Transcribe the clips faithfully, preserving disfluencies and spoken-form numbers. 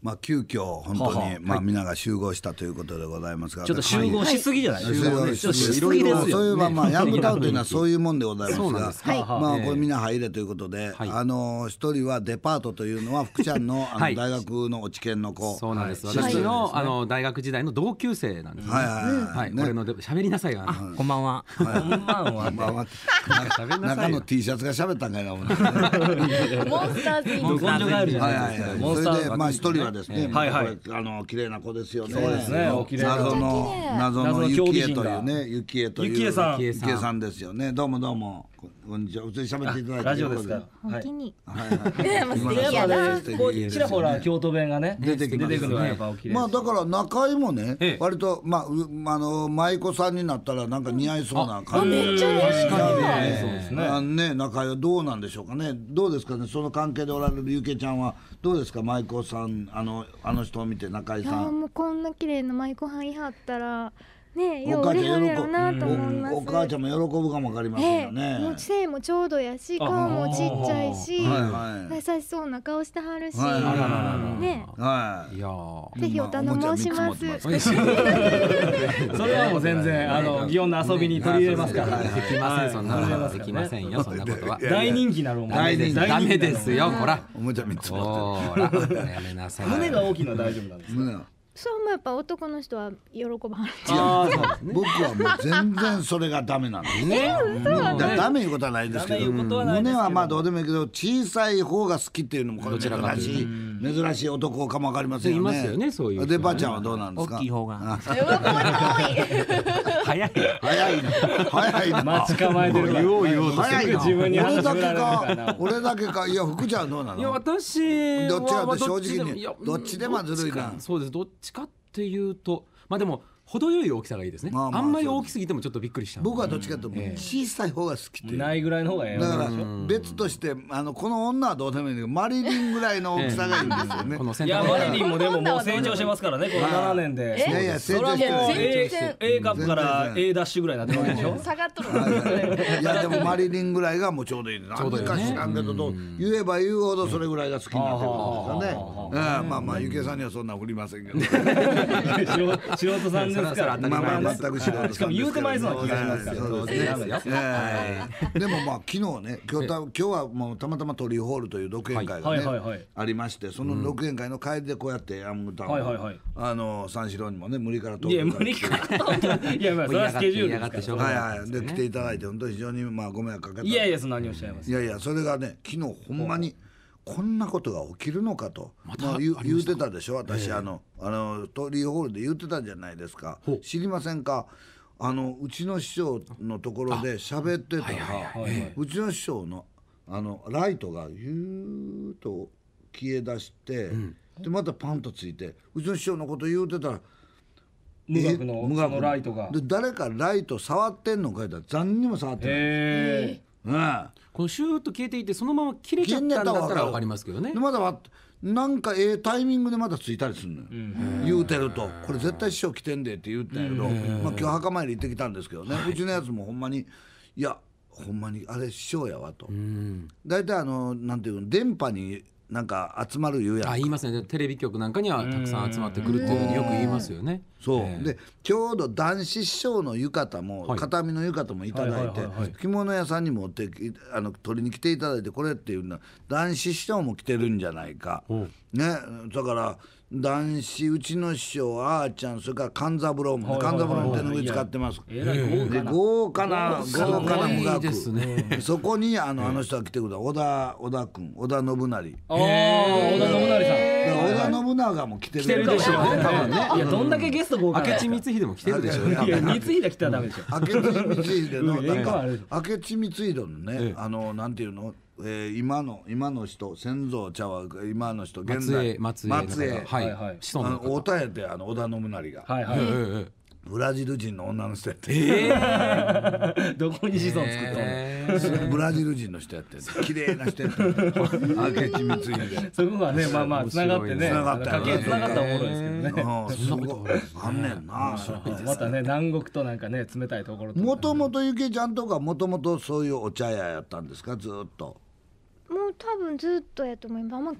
まあ急遽本当にまあ皆が集合したということでございますが、 ちょっと集合しすぎじゃないですか。 はい、 ちょっとしすぎですよ。 そういうまあまあヤングタウンというのはそういうもんでございますが、 はい、 まあこれみんな入れということで、はい、あの一人はデパートというのは福ちゃんのあの大学の落研の子、 そうなんです。私のあの大学時代の同級生なんですね。はいはいはい。これの喋りなさいが。 こんばんは。こんばんは。 中の T シャツが喋ったんかいな。モンスターズイン。 ど根性があるじゃないですか。 それでまあ一人はですね、はいはい、あの綺麗な子ですよね。 そうですね。 謎の謎のゆきえというね、ゆきえというゆきえさん、 ゆきえさんですよね。どうもどうも。こんにちは。普通に喋っていただいて。 ラジオですか。 本気に。 ちらほら京都弁がね出てくるのがやっぱおきれい。 まあだから中井もね、割とまああの舞妓さんになったらなんか似合いそうな感じ。 めっちゃ確かにね。そうですね。 ね、中井はどうなんでしょうかね。どうですかね。その関係でおられるゆけちゃんはどうですか。舞妓さんあのあの人を見て中井さん。 いやもうこんな綺麗な舞妓はんいはったら。ねえ、よう売れはるやろなと思います。 お母ちゃんも喜ぶかもわかりませんよね。 もう背もちょうどやし、顔もちっちゃいし、優しそうな顔してはるし、ね。 はい。 いやぜひお頼申します。 それはもう全然あの祇園の遊びに取り入れますから。 できません、そんなのできませんよ、そんなことは。 大人気なるもん。 ダメです、ダメですよ、ほら。 おもちゃみっつ持ってる。やめなさい。 胸が大きいのは大丈夫なんですか。 そうもやっぱ男の人は喜ばはる。 ああ、僕はもう全然それがダメなんですね。ダメいうことはないですけど、胸はまあどうでもいいけど小さい方が好きっていうのもこれ珍しい珍しい男かもわかりませんよね。 いますよね、そういう。 デパちゃんはどうなんですか。 大きい方が。 早い早いな早いな。 待ち構えてる。言おう言おうとしてる。自分に俺だけか俺だけか。いや福ちゃんどうなの。 いや私どっちかって正直にどっちでもずるいな。 そうです。どっちかっていうとまあでも程よい大きさがいいですね。あんまり大きすぎてもちょっとびっくりしちゃう。 僕はどっちかというと小さい方が好きっていう。 ないぐらいの方がええ。 だから別としてあのこの女はどうでもいいけどマリリンぐらいの大きさがいいんですよね。 いやマリリンもでももう成長してますからねこのななねんで。 いやいや成長してる。 A カップから A ダッシュぐらいになってるわけでしょ。 下がっとる。 いやでもマリリンぐらいがもうちょうどいい。なんでか知らんけど言えば言うほどそれぐらいが好きになってくるんですよね。まあまあゆけさんにはそんな振りませんけど。 素人さんですから。 全く知らない。 しかも言うてまいそうな気がしますよ。 でもまあ昨日ね今日今日はもうたまたまトリーホールという独演会がねありましてその独演会の帰りでこうやってヤングタウンあの三四郎にもね無理からいや無理からいやまあそれはスケジュールですから。 はいはいで来ていただいて本当に非常にまあご迷惑かけた。 いやいやそんなにおっしゃいます。 いやいやそれがね昨日ほんまにこんなことが起きるのかと、まあ、言, 言うてたでしょ私、えー、あのあのトリーホールで言うてたじゃないですか。知りませんか。あのうちの師匠のところで喋ってたらうちの師匠のあのライトがゆーっと消え出して、うん、でまたパンとついてうちの師匠のこと言うてたら無学の無学のライトがで誰かライト触ってんのかいったら残にも触ってない。 へーうん、 このシューッと消えていてそのまま切れちゃったんだったら分かりますけどね。 でまだなんかええタイミングでまたついたりするのよ、うん、言うてるとこれ絶対師匠来てんでって言ったんやけど、まあ、今日墓参り行ってきたんですけどね、はい、うちのやつもほんまにいやほんまにあれ師匠やわと大体あのなんていうの電波になんか集まる言うやんか。 あ言いますね。テレビ局なんかにはたくさん集まってくるっていうふうによく言いますよね。 そう、えー、でちょうど男子師匠の浴衣も、はい、片身の浴衣もいただいて着物屋さんに持ってあの取りに来ていただいてこれっていうのは男子師匠も着てるんじゃないか、ね、だから男子うちの師匠あーちゃんそれから勘三郎も、ね、勘三郎の手ぬぐい使ってます。豪華な豪華な無学ですね。そこにあのあの人が来てくれた小田小田君小田信成。ああ小田信成さん。 織田信長も来てる。 来てるでしょうね。多分ね。いやどんだけゲスト豪華。 明智光秀も来てるでしょうね。 いや光秀来たらダメでしょ。 明智光秀のなんか明智光秀のねあのなんていうの。えー、今の今の人先祖茶は今の人現代松江松江はいはい子孫の方太田やってあの織田信成がはいはい、えー、 ブラジル人の女の人やって、 えー、どこに子孫作ったの、えー、ブラジル人の人やって綺麗な人やって明智光秀そこはねまあまあつながってねつながった家系つながったらおもろいですけどね、えー、 すごいあんねんなまたね南国となんかね冷たいところもともとゆけちゃんとかもともとそういうお茶屋やったんですかずっと。 もう多分ずっとやと思います。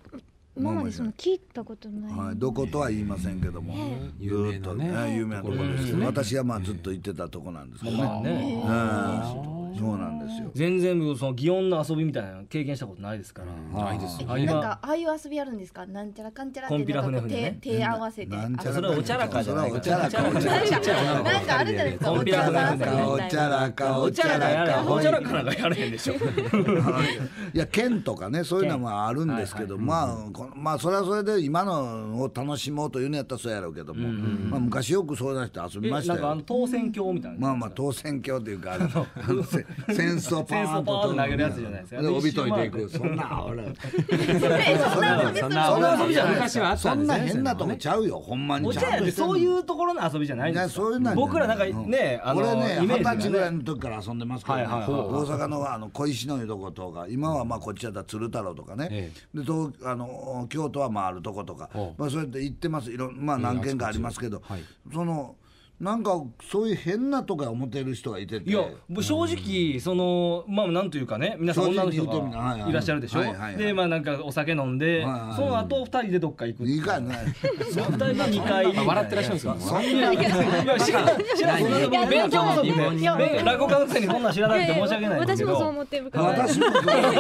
今までその聞いたことない、 はい、どことは言いませんけども、 有名なね、 有名なところですけど、私がまあずっと行ってたとこなんですけどね。そうなんですよ。 全然その祇園の遊びみたいなの経験したことないですから。 ないですよ。 なんかああいう遊びあるんですか？なんちゃらかんちゃらってコンピラ船手手合わせて。 それはおちゃらかじゃない。 おちゃらか。 なんかあるじゃないですか。 コンピラ船みたいな。 おちゃらかおちゃらかおちゃらかなんかやれへんでしょ。 いや剣とかねそういうのもあるんですけど、まあまあそれはそれで今のを楽しもうというのやったらそうやろうけども、まあ昔よくそうな人遊びましたよ。 なんかあの当選鏡みたいな。 まあまあ当選鏡っていうか戦争パーンと投げるやつじゃないですか。 で帯解いていく。そんな俺そんな遊びじゃない。 昔はあったそんなんですね。 変なとこちゃうよほんまに。 お茶屋ってそういうところの遊びじゃないんですか。僕らなんかね、あの俺ねイメージが二十歳ぐらいの時から遊んでますけど、大はいはいはい阪のあの小石の湯どことか、今はまあこっちだったら鶴太郎とかね、 えで東あの京都はまああるとことか、まあそうやって行ってます。いろんまあ何軒かありますけど、 はい、 そのなんかそういう変なとか思ってる人がいてて、 いや正直そのまあなんというかね、皆さん女の人がいらっしゃるでしょ。でまあなんかお酒飲んで、その後二人でどっか行く。 いいかね。 二人が二回笑ってらっしゃるんですよ。 そんな知らん知らん勉強不足で落語家のくせにこんなん知らなくて申し訳ないんですけど。 私もそう思ってるから。 私も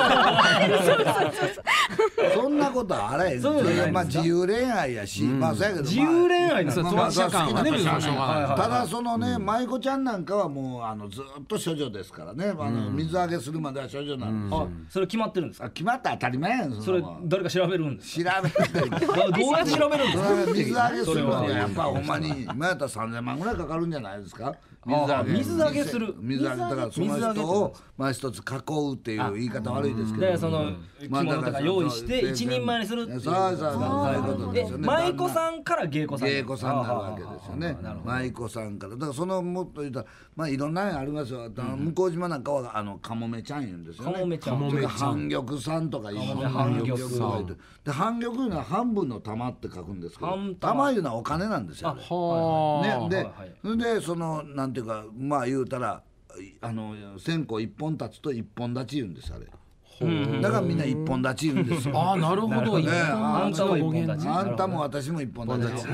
そんなことあらへん。まあ自由恋愛やし、まあそうやけど自由恋愛なんですよ。 当事者感はね、別にしょうがない。 ただそのね、舞子ちゃんなんかはもうあのずっと処女ですからね、あの水揚げするまでは処女なんですよ。 あ、それ決まってるんですか。 決まったら当たり前やん。 それ誰か調べるんですか。 調べる。 どうやって調べるんですか。 水揚げするまでやっぱほんまに今やったらさんぜんまんぐらいかかるんじゃないですか。水揚げ水揚げする。 水揚げだからその人をまあ一つ囲うっていう言い方悪いですけど、 でその着物とか用意して一人前にするっていう。 そうそうそうそういうことですよね。 舞妓さんから芸妓さん。 芸妓さんになるわけですよね。舞妓さんからだからそのもっと言ったらまあいろんなのありますよ。向島なんかはあのかもめちゃん言うんですよね。 かもめちゃん。 半玉さんとか言う。 半玉さん。 で半玉いうのは半分の玉って書くんですけど、玉いうのはお金なんですよ。ねででそのなんていうかまあ言うたらあの線香一本立つと一本立ち言うんですあれ。だからみんな一本立ち言うんですよ。 ああなるほど。 あんたも一本立ち。 あんたも私も一本立ち。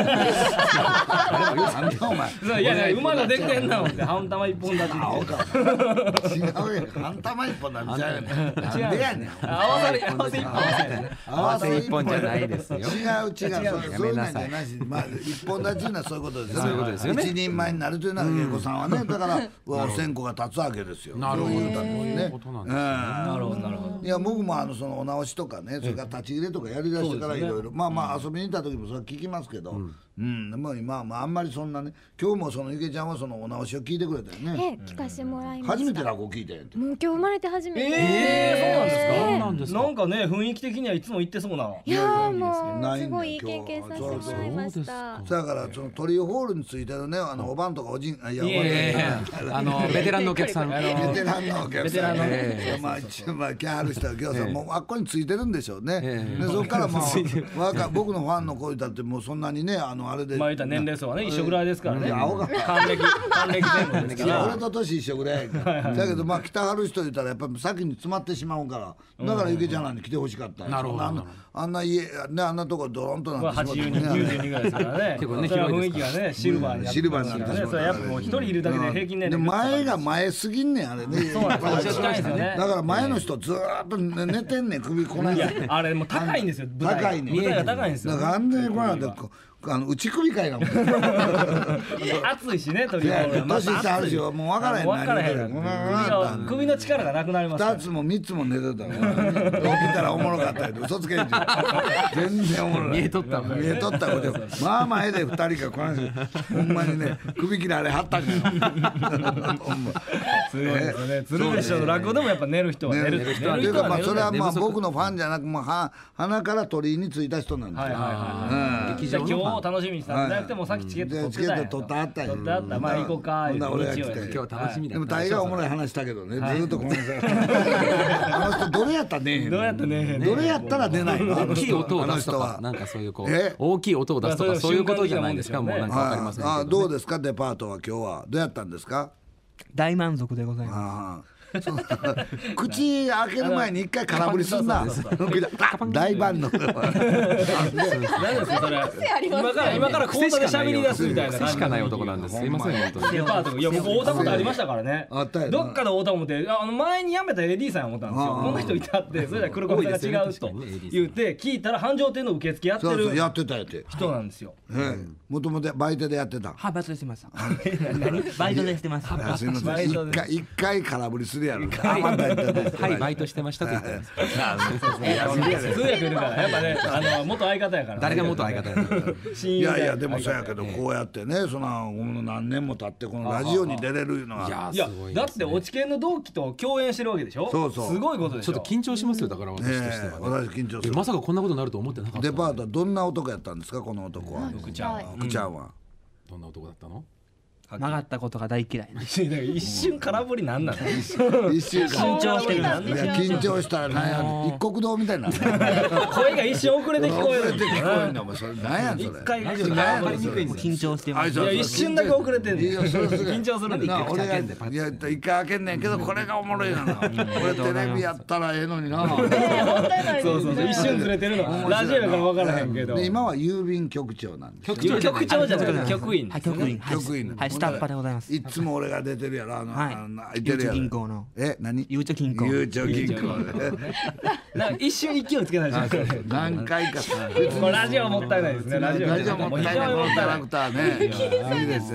いやいや馬ができてんなってあんたも一本立ち。 違うよ。あんたも一本立ちじゃね。なんでやねん。 合わさり合わせ一本。 合わせ一本じゃないですよ。 違う違う。そういうのじゃないし、まあ一本立ちいうのはそういうことですよ。 そういうことですよね。 一人前になるというのは芸妓さんはね、だからお線香が立つわけですよ。 なるほど。そういうことなんですね。 なるほど。 いや僕もあのそのお直しとかね、それから立ち入れとかやりだしてからいろいろまあまあ遊びに行った時もそれは聞きますけど、うんでも今はあんまりそんなね、今日もその池ちゃんはそのお直しを聞いてくれたよね。 え聞かせてもらいました。 初めて落語聞いたやんて。 もう今日生まれて初めて。 えそうなんですか。なんかね雰囲気的にはいつも言ってそうな。 いやもうすごいいい経験させてもらいました。 だからその鳥居ホールについてるね、あのおばんとかおじん、いやあのベテランのお客さん、 ベテランのお客さん、まあ一応まあ来はる人は今日さもうあっこについてるんでしょうね。でそこからまあ僕のファンの声だってもうそんなにねあのあれで。 まあ言った年齢層はね一緒ぐらいですからね。 青が還暦還暦前後ですから。 俺と年一緒ぐらいやだけどまあ来たはる人言ったらやっぱり先に詰まってしまうからだから池ちゃんなんに来てほしかった。 なるほど。 あんな家ねあんなとこドロンとなってしまってはちじゅうにんきゅうじゅうにんぐらいですからね。結構ね雰囲気がねシルバーになってますからね。それやっぱもう一人いるだけで平均年齢。 前が前すぎんねんあれね。 そうなんですよね。 だから前の人ずーっと寝てんねん首こない。 あれもう高いんですよ。 高いね。 舞台が高いんですよ。 だからあんなにこないであの内首かいなもん。 暑いしねとりあえず。 年下あるしもう分からへん。 分からへん。首の力がなくなります。 二つも三つも寝てた。起きたらおもろかったけど嘘つけんじゃん。全然おもろない。 見えとった見えとったこと。まあ前で二人がこの人ほんまにね首切られはったんじゃん。 すごいですね。鶴瓶師匠の落語でもやっぱ寝る人は寝る。寝る人は寝る。 まあそれはまあ僕のファンじゃなくもう鼻から鳥居についた人なんですよ。 劇場今日楽しみにしたんじゃなくてもさっきチケット取ってたんや。 取ってあったんや。 取ってあった。まあ行こうか。 今日楽しみだ。 でも大概おもろい話したけどね。ずっとこのあの人どれやったら寝へん。 どうやったら寝へん。 どれやったら寝ないの。 大きい音を出すとかなんかそういうこう大きい音を出すとかそういうことじゃないですか。もうなんかわかりませんけど。 どうですかデパートは今日はどうやったんですか。 大満足でございます。 その口開ける前に一回空振りすんな。大万能。 何ですかそれ。今から今から口頭で喋り出すみたいな癖しかない男なんです。すいません本当に。 デパートいや僕会ったことありましたからね。 あったよな。 どっかで会った思ってあの前に辞めた エーディー さんや思ったんですよ。この人いたってそれで黒子さんが違うと言って聞いたら繁盛店の受付やってるやってたやって人なんですよ。 もともとバイトでやってた。 はい、バイトでしてました。バイトでしてました。 すみません。一回一回空振りするやろ。 はい、バイトしてましたと言ってます。 通訳いるからやっぱねあの元相方やから。 誰が元相方や。 いやいやでもそうやけどこうやってねその何年も経ってこのラジオに出れるのは。 いやだって落研の同期と共演してるわけでしょ。そうそう。すごいことでしょ。 ちょっと緊張しますよだから私としては。 私緊張する。 まさかこんなことになると思ってなかった。 デパートはどんな男やったんですかこの男は。 福ちゃんは。 福ちゃんは。 どんな男だったの？ 曲がったことが大嫌いな。 一瞬空振りなんなの？ 一瞬緊張してる。いや緊張したらなんや一国堂みたいな。 声が一瞬遅れて聞こえる。 遅れて聞こえるのもそれなんやそれ。 一回緊張してます。 いや一瞬だけ遅れてんねん。緊張するんだ。 俺がいや一回開けんねんけどこれがおもろいな。これテレビやったらええのにな。 そうそうそう一瞬ずれてるの。ラジオやから分からへんけど。 今は郵便局長なんです。 局長じゃなくて局員。 はい局員。 局員。 はい下っ端でございます。 いつも俺が出てるやろあの、 はい、 あのゆうちょ銀行のえ何ゆうちょ銀行ゆうちょ銀行なんか一瞬勢いつけないでしょ何回かもうラジオもったいないですねラジオラジオもったいないキャラクターねいいです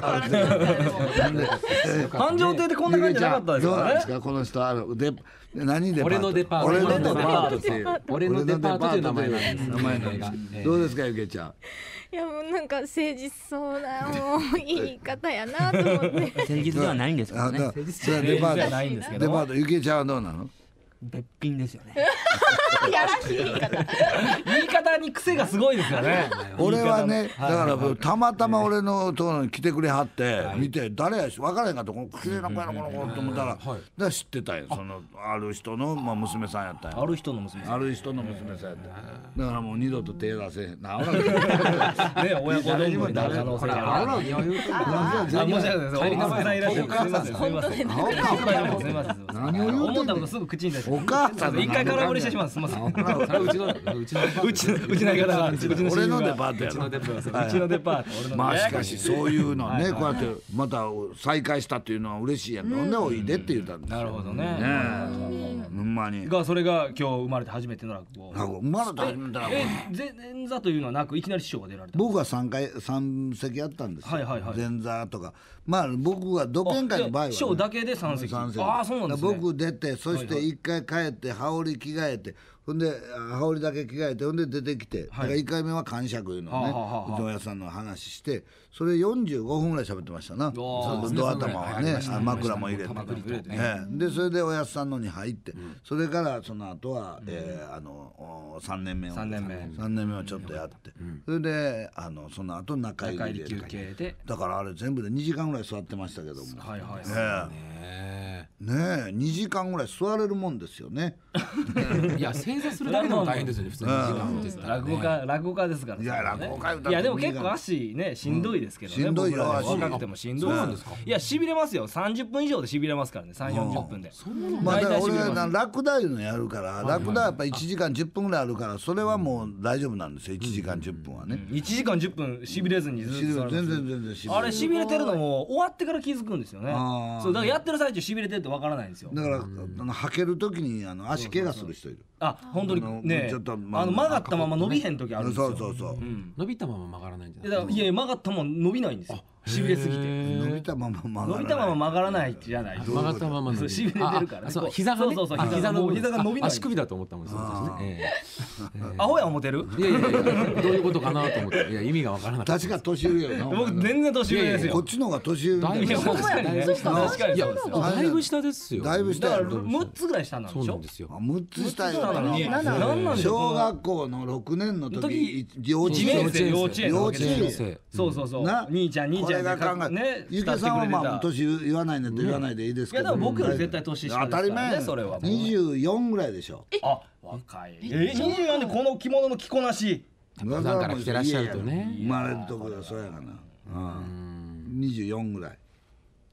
繁盛亭でこんな感じじゃなかったですどうなんかですかこの人あので何デパート俺のデパート俺のデパートっていう俺のデパートという名前なんです名前なんですどうですかゆけちゃんいやもうなんか誠実そうなもう言い方やなと思って誠実ではないんですけどねそれはデパートないんですけどデパートゆけちゃんはどうなのべっぴんですよねやらしい言い方言い方に癖がすごいですよね俺はねだからたまたま俺のところに来てくれはって見て誰やし分からへんかったこの綺麗な子やなこの子と思ったらだから知ってたんよそのある人のまあ娘さんやったんやある人の娘さんある人の娘さんやっただからもう二度と手出せへんなね親子丼になる可能性があるあ申し訳ないですお娘さんいらっしゃるすみませんすみませんすみません何を言う思ったことすぐ口に出してお母さん一回空振りしてしまうんですすみませんそれうちのうちのうちのうちの相方がうちの俺のデパートやろうちのデパートうちのデパート俺のまあしかしそういうのねこうやってまた再会したっていうのは嬉しいやんほんでおいでって言ったんですなるほどねほんまにがそれが今日生まれて初めての落語生まれて初めての落語え前座というのはなくいきなり師匠が出られた僕は三回三席やったんですよはいはいはい前座とかまあ僕は独演会の場合はね師匠だけで三席ああそうなんですね僕出てそして一回帰って羽織着替えてほんで羽織だけ着替えてほんで出てきてだからいっかいめは感釈いうのをねうどん屋さんの話してそれよんじゅうごふんぐらい喋ってましたなドア玉はね枕も入れてでそれでおやつさんのに入ってそれからその後はあのさんねんめをさんねんめをちょっとやってそれであのその後中入り休憩でだからあれ全部でにじかんぐらい座ってましたけどもはいはいねえにじかんぐらい座れるもんですよねいや正座するだけでも大変ですよね普通に時間ですから落語家落語家ですからいや落語家いやでも結構足ねしんどいですけどねしんどいよ足若くてもしんどいそうなんですかいやしびれますよさんじゅっぷん以上でしびれますからねさんじゅうよんじゅっぷんでまあだから俺はラクダいうのやるからラクダやっぱいちじかんじゅっぷんぐらいあるからそれはもう大丈夫なんですよいちじかんじゅっぷんはねいちじかんじゅっぷんしびれずにずっと全然全然しびれあれしびれてるのも終わってから気づくんですよねそうだからやってる最中しびれてるってわからないんですよだからはける時にあの足怪我する人いるあ本当にねあの曲がったまま伸びへん時あるんですよそうそうそう伸びたまま曲がらないんじゃないいや曲がったまま伸びないんですよしびれすぎて伸びたまま曲がらない伸びたまま曲がらないじゃない曲がったまま伸びしびれてるからそう膝がねそうそうそう膝が膝が伸びない足首だと思ったもんそうですねアホや思てるいやいやいやどういうことかなと思っていや意味がわからなかった確か年上よな僕全然年上ですよこっちの方が年上みたいな確かにね確かにそうですよだいぶ下ですよだいぶ下やろむっつぐらい下なんでしょそうなんですよむっつ下やなのに小学校のろくねんの時幼稚園園幼稚園幼稚園そうそうそう兄ちゃん兄ちゃんがねゆきさんはまあ年言わないねと言わないでいいですけどいやでも僕より絶対年下ですからね当たり前それはにじゅうよんぐらいでしょあ若いえにじゅうよんでこの着物の着こなし普段から着てらっしゃるとね生まれるところはそうやがなにじゅうよんぐらい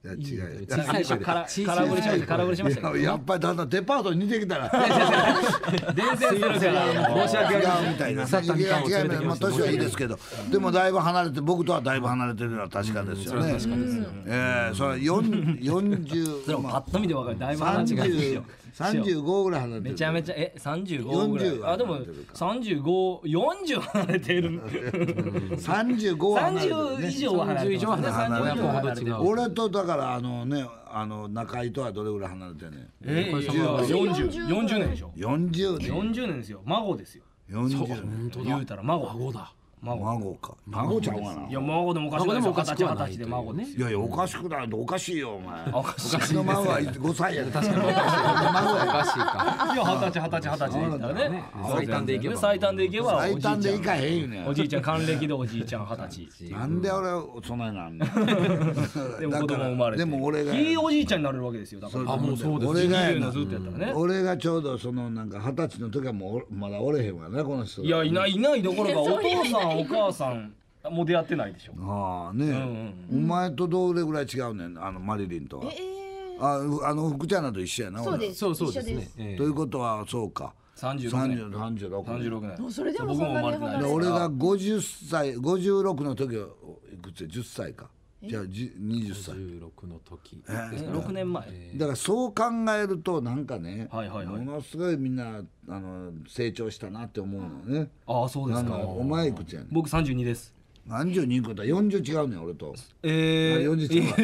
いや違う小さい声で空振りしました空振りしましたけどやっぱりだんだんデパートに似てきたら伝染するから申し訳ないみたいな。違います。まあ年はいいですけど、でもだいぶ離れて僕とはだいぶ離れてるのは確かですよね。ええ、それ四四十。 それもパッと見てわかる。だいぶ離れてるよ。 三十五ぐらい離れてる。 めちゃめちゃえ三十五ぐらい。あでも三十五四十離れてる。 三十五三十以上は離れてる。三十以上俺とだからあのねあの中井とはどれぐらい離れてんねん。 ええ四十四十年でしょ。 四十年。 四十年ですよ。孫ですよ。 四十年。 言うたら孫。 孫だ。 孫か。孫ちゃうかな。 いや孫でもおかしくないですよ。二十歳二十歳で孫ね。 いやいやおかしくないおかしいよお前。 おかしい。 の孫は五歳やで確かに。 孫はおかしいか。 いや二十歳二十歳二十歳で言ったらね。 最短でいけば。 最短でいけば。 最短でいかへんよね。 おじいちゃん還暦でおじいちゃん二十歳。 なんで俺そんなになんの。 でも子供生まれて。 でも俺が。 ひいおじいちゃんになれるわけですよ。だから。 あもうそうです。 俺がずっとやったらね。 俺がちょうどそのなんか二十歳の時はもうまだおれへんわねこの人。 いやいないいないどころかお父さんお母さんもう出会ってないでしょ。 ああね、お前とどれぐらい違うねんあのマリリンとは。ああの福ちゃんと一緒やな。 そうです。 そうそうですね。 ということはそうか。 三十六年。 三十六。 三十六年。 それでもそんなに離れてる。 俺が五十歳五十六の時はいくつや十歳か。じゃあ二十歳。 十六の時。 六年前。 だからそう考えるとなんかね、 はいはいはい。 ものすごいみんなあの成長したなって思うのね。 ああそうですか。 お前いくつやねん。 僕三十二です。 三十二個だ四十違うねん俺と。 ええ四十違う。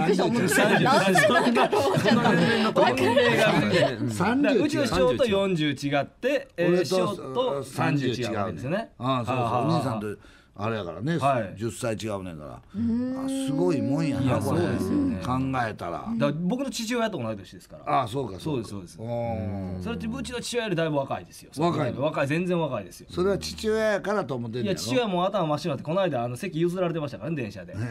三十。うちの師匠と四十違って師匠と三十違うんですよね。 ああそうそうお兄さんとあれやからね十歳違うねんから。すごいもんやなこれ。考えたら。 僕の父親と同い年ですから。 ああそうかそうですそうです。それってうちの父親よりだいぶ若いですよ。 若い若い全然若いですよ。 それは父親やからと思ってんねやろ。 いや父親も頭真っ白になってこの間あの席譲られてましたからね電車で。も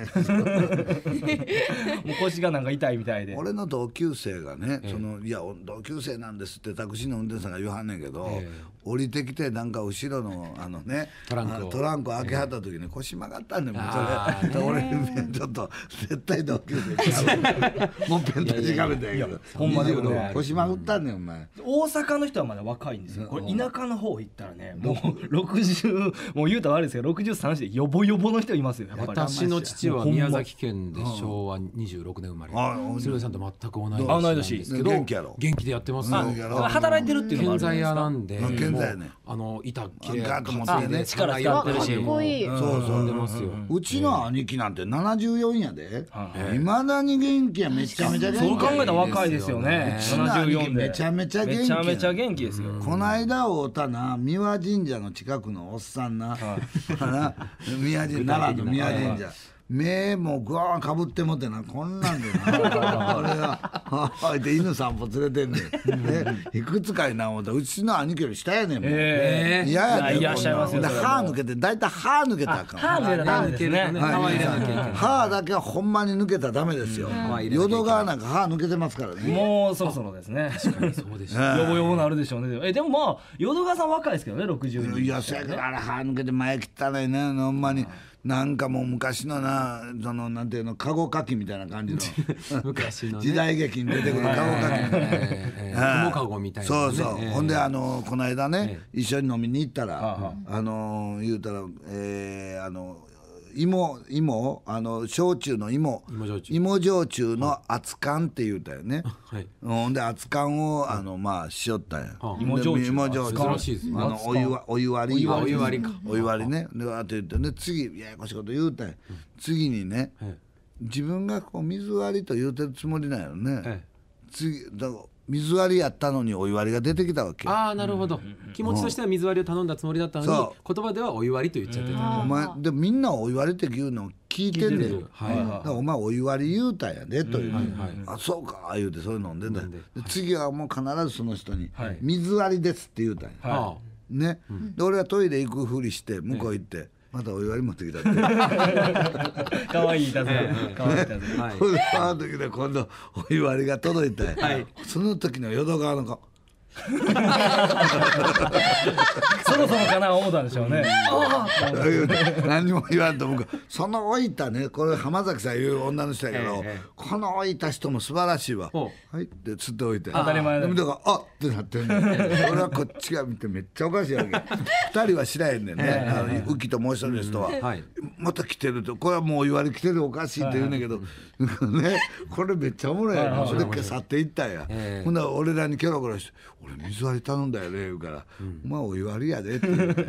う腰がなんか痛いみたいで。 俺の同級生がねそのいや同級生なんですってタクシーの運転手さんが言わはんねんけど降りてきてなんか後ろのあのねトランクトランク開けはった時に腰曲がったんねんもうそれ俺ちょっと絶対同級生ちゃうもうペンタジカメたんやけどほんまでもね腰曲がったんねんお前。 大阪の人はまだ若いんですよ。これ田舎の方行ったらねもうろくじゅうもう言うたら悪いですけどろくじゅうさんでヨボヨボの人いますよやっぱり。 私の父は宮崎県で昭和にじゅうろくねん生まれ。鶴瓶さんと全く同い年なんですけど元気やろ元気でやってます。 働いてるっていうのもあるんですか。 建材屋なんであの板きれいガーッと持ってね力やってるし。 かっこいい。 そうそう出ますよ。うちの兄貴なんてななじゅうよんやで。いまだに元気やめちゃめちゃ元気。 そう考えたら若いですよね。ななじゅうよんでめちゃめちゃ元気。 めちゃめちゃ元気ですよ。 この間会うたな三輪神社の近くのおっさんな。三輪神社奈良の三輪神社。目もぐわーかぶってもってなこんなんでな俺があいて犬散歩連れてんねんいくつかいな思ったうちの兄貴より下やねんもん。 ええいやいらっしゃいますよ。 歯抜けてだいたい歯抜けたらあかん。 歯抜けたらダメですね。 歯だけはほんまに抜けたらダメですよ。淀川なんか歯抜けてますからね。 もうそろそろですね。確かにそうです。ヨボヨボなるでしょうね。えでもまあ淀川さん若いですけどねろくじゅうに。 いやそやけどあれ歯抜けて前切ったらいねほんまに。なんかもう昔のなそのなんていうのカゴカキみたいな感じの昔の、ね、 時代劇に出てくるカゴカキみたいなカゴみたいな、ね、 そうそう、えー、ほんであのこの間ね、えー、一緒に飲みに行ったら、えー、あの言うたらえー、あの芋芋あの焼酎の芋芋焼酎の熱燗って言うたよね。はい、ほんで熱燗をあのまあしよったんや。 芋焼酎芋焼酎珍しいですね。 あのお湯わお湯割りお湯割りかお湯割りねでわーって言ってね次ややこしいこと言うたんや。次にね自分がこう水割りと言うてるつもりなんやろね。次だから水割りやったのにお湯割りが出てきたわけ。 ああなるほど、うん、気持ちとしては水割りを頼んだつもりだったのに言葉ではお湯割りと言っちゃってた。 お前でみんなお湯割りって言うの聞いてんねん。はいはい、だからお前お湯割り言うたんやでという、うんはいはい、あそうか言うてそういうの飲んでんだよ。で次はもう必ずその人に、はい、水割りですって言うたんや、はい、ね、うん、で俺がトイレ行くふりして向こう行って、はいまたお湯割り持ってきたってかわいいいたずらかわいいいたずらその時で今度お湯割りが届いて、はい、その時の淀川の顔そろそろかな思ったんでしょうね。 何も言わんと僕その置いたねこれ浜崎さんいう女の人やけど、ええ、この置いた人も素晴らしいわ。はいってつって置いて当たり前だ。 でだからあってなってんねん俺はこっちが見てめっちゃおかしいわけ二人は知らへんねんね、ええ、あの浮きともう一人の人は、うんはい、また来てるとこれはもう言われ来てるおかしいって言うねんけど、はいね、これめっちゃおもろいやん、はい、それから去っていったんや、ええ、ほんなら俺らにキョロキョロして俺水割り頼んだよね言うから、うん、お前お湯割りやでって言うて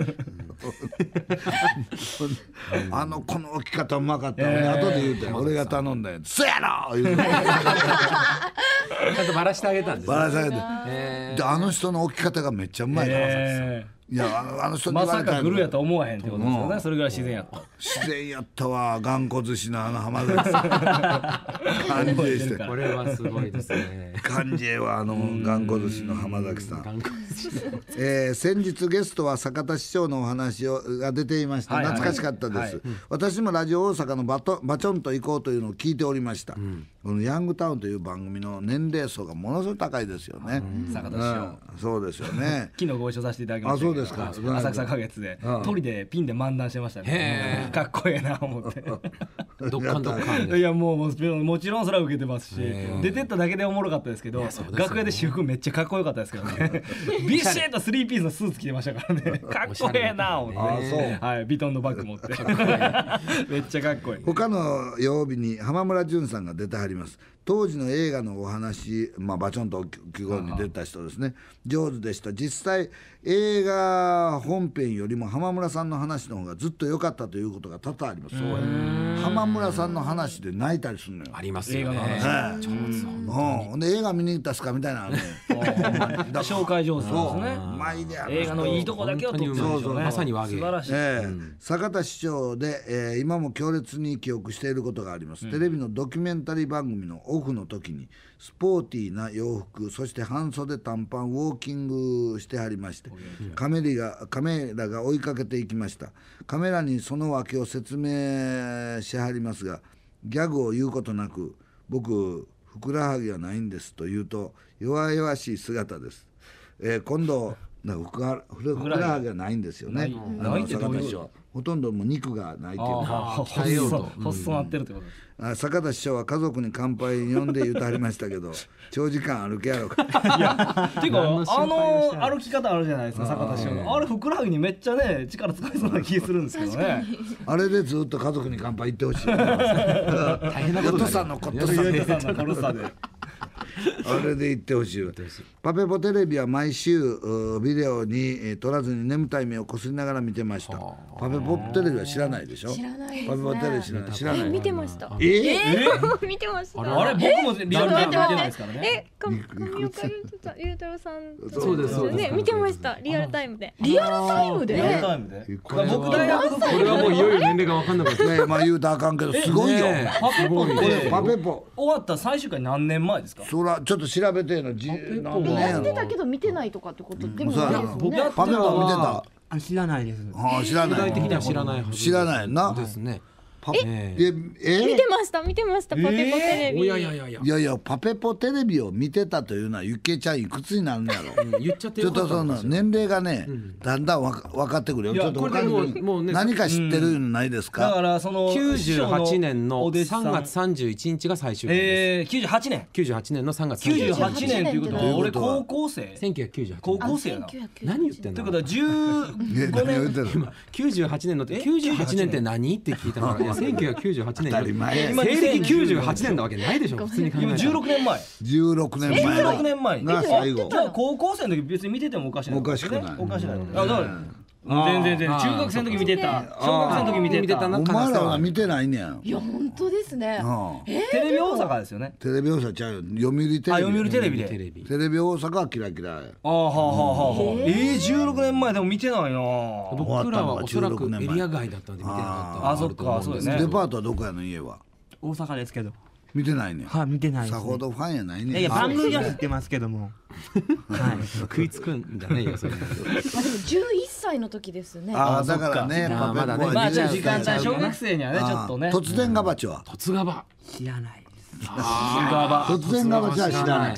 あのこの置き方うまかったのに、えー、後で言うて俺が頼んだよそやろ言うてちゃんとバラしてあげたんですね。 バラしてあげて、えー、であの人の置き方がめっちゃうまいな、えーいやあの、あの人にまさかグルやと思わへんってことですよね、うん、それぐらい自然やった自然やったわ頑固寿司のあの浜崎さん感じでしてこれはすごいですね感じはあの頑固寿司の浜崎さん、えー、先日ゲストは坂田市長のお話をが出ていました、はいはい、懐かしかったです、はい、私もラジオ大阪のバトバチョンと行こうというのを聞いておりました、うん、このヤングタウンという番組の年齢層がものすごい高いですよね、 うん、坂田市長、うん、 そうですよね昨日ご一緒させていただきました。あそうですか。浅草花月で鳥でピンで漫談してましたね。かっこええな思ってどっかんどっかんいやもうもちろんそれは受けてますし出てっただけでおもろかったですけど、楽屋で私服めっちゃかっこよかったですけどねビシッとスリーピースのスーツ着てましたからねかっこええな思って、はい、ビトンのバッグ持ってめっちゃかっこいい。 他の曜日に浜村淳さんが出てはります。当時の映画のお話、まあ、バチョンと記号に出た人ですね、上手でした。実際映画本編よりも浜村さんの話の方がずっと良かったということが多々あります。そうや浜村さんの話で泣いたりするのよ。 ありますよね。 上手本当に。映画見に行ったっすかみたいなね紹介上手ですね。 前で映画のいいとこだけを撮ってるんですよね。 まさに和芸。 素晴らしい、 えー、坂田市長で、えー、今も強烈に記憶していることがあります、うん、テレビのドキュメンタリー番組のオフの時にスポーティーな洋服そして半袖短パンウォーキングしてはりまして、うん、カメラが、カメラが追いかけていきました。カメラにその訳を説明しはりますがギャグを言うことなく僕ふくらはぎはないんですと言うと弱々しい姿です、えー、今度なんかふくらふくらはぎがないんですよね。 ないってどういうこと？ ほとんどもう肉がないっていうか鍛えようと細なってるってことです。 坂田市長は家族に乾杯呼んで言うてはりましたけど長時間歩けやろかいやっていうかあの歩き方あるじゃないですか坂田市長のあれふくらはぎにめっちゃね力使いそうな気するんですけどねあれでずっと家族に乾杯言ってほしい大変なことヨトさんのことさヨトさんのコロさであれで言ってほしい。パペポテレビは毎週ビデオに撮らずに眠たい目をこすりながら見てました。パペポテレビは知らないでしょ。 知らないですね。 パペポテレビ知らない。知らない。 見てました。 えー、 えー、見てました。 あれ僕もリアルタイム見てないですからね。 え、神岡龍太郎さんそうですそうですね見てましたリアルタイムで。 リアルタイムで。 リアルタイムで。 僕大学これはもういよいよ年齢が分かんなかった。 ねまあ言うたらあかんけどすごいよ。 パペポってパペポ終わった最終回何年前ですか。 そらちょっと調べての。 やってたけど見てないとかってことでもないですよね。 パペポ見てた。 あ知らないです。 あ知らない。 具体的には知らない知らないな。 ですね。 ええ見てました見てましたパペポテレビ。 いやいやいやいやいやいやパペポテレビを見てたというのはゆけちゃんいくつになるんやろ。 言っちゃってちょっとその年齢がねだんだんわか分かってくるよ。ちょっと他に何か知ってるのないですか。 だからそのきゅうじゅうはちねんのさんがつさんじゅういちにちが最終回です。 きゅうじゅうはちねんきゅうじゅうはちねんのさんがつきゅうじゅうはちねんっていうことは俺高校生せんきゅうひゃくきゅうじゅうはち高校生やな。 何言ってんの。 ということはじゅうごねんきゅうじゅうはちねんのってきゅうじゅうはちねんって何って聞いたからいやせんきゅうひゃくきゅうじゅうはちねん当たり前。 西暦きゅうじゅうはちねんなわけないでしょ普通に考えたら。 じゅうろくねんまえじゅうろくねんまえじゅうろくねんまえが最後。 じゃあ高校生の時別に見ててもおかしない。 おかしくない。 おかしない。あだから全然全然中学生の時見てた小学生の時見てた。 お前らは見てないねん。 いや本当ですね。 テレビ大阪ですよね。 テレビ大阪ちゃうよ読売テレビ。 あ読売テレビでテレビ大阪はキラキラ。 あははははえーじゅうろくねんまえでも見てないな。 僕らはおそらくエリア外だったんで見てなかった。 あそっかそうですね。 デパートはどこやの家は。 大阪ですけど見てないね。 はい見てないです。 さほどファンやないね。 いや番組は知ってますけどもはい食いつくんじゃないよそれ。 あでもじゅういっさいの時ですね。 ああだからねパペポはまあじゃあ時間帯小学生にはねちょっとね。 突然ガバチは突ガバ知らないです。 突然ガバチは知らない。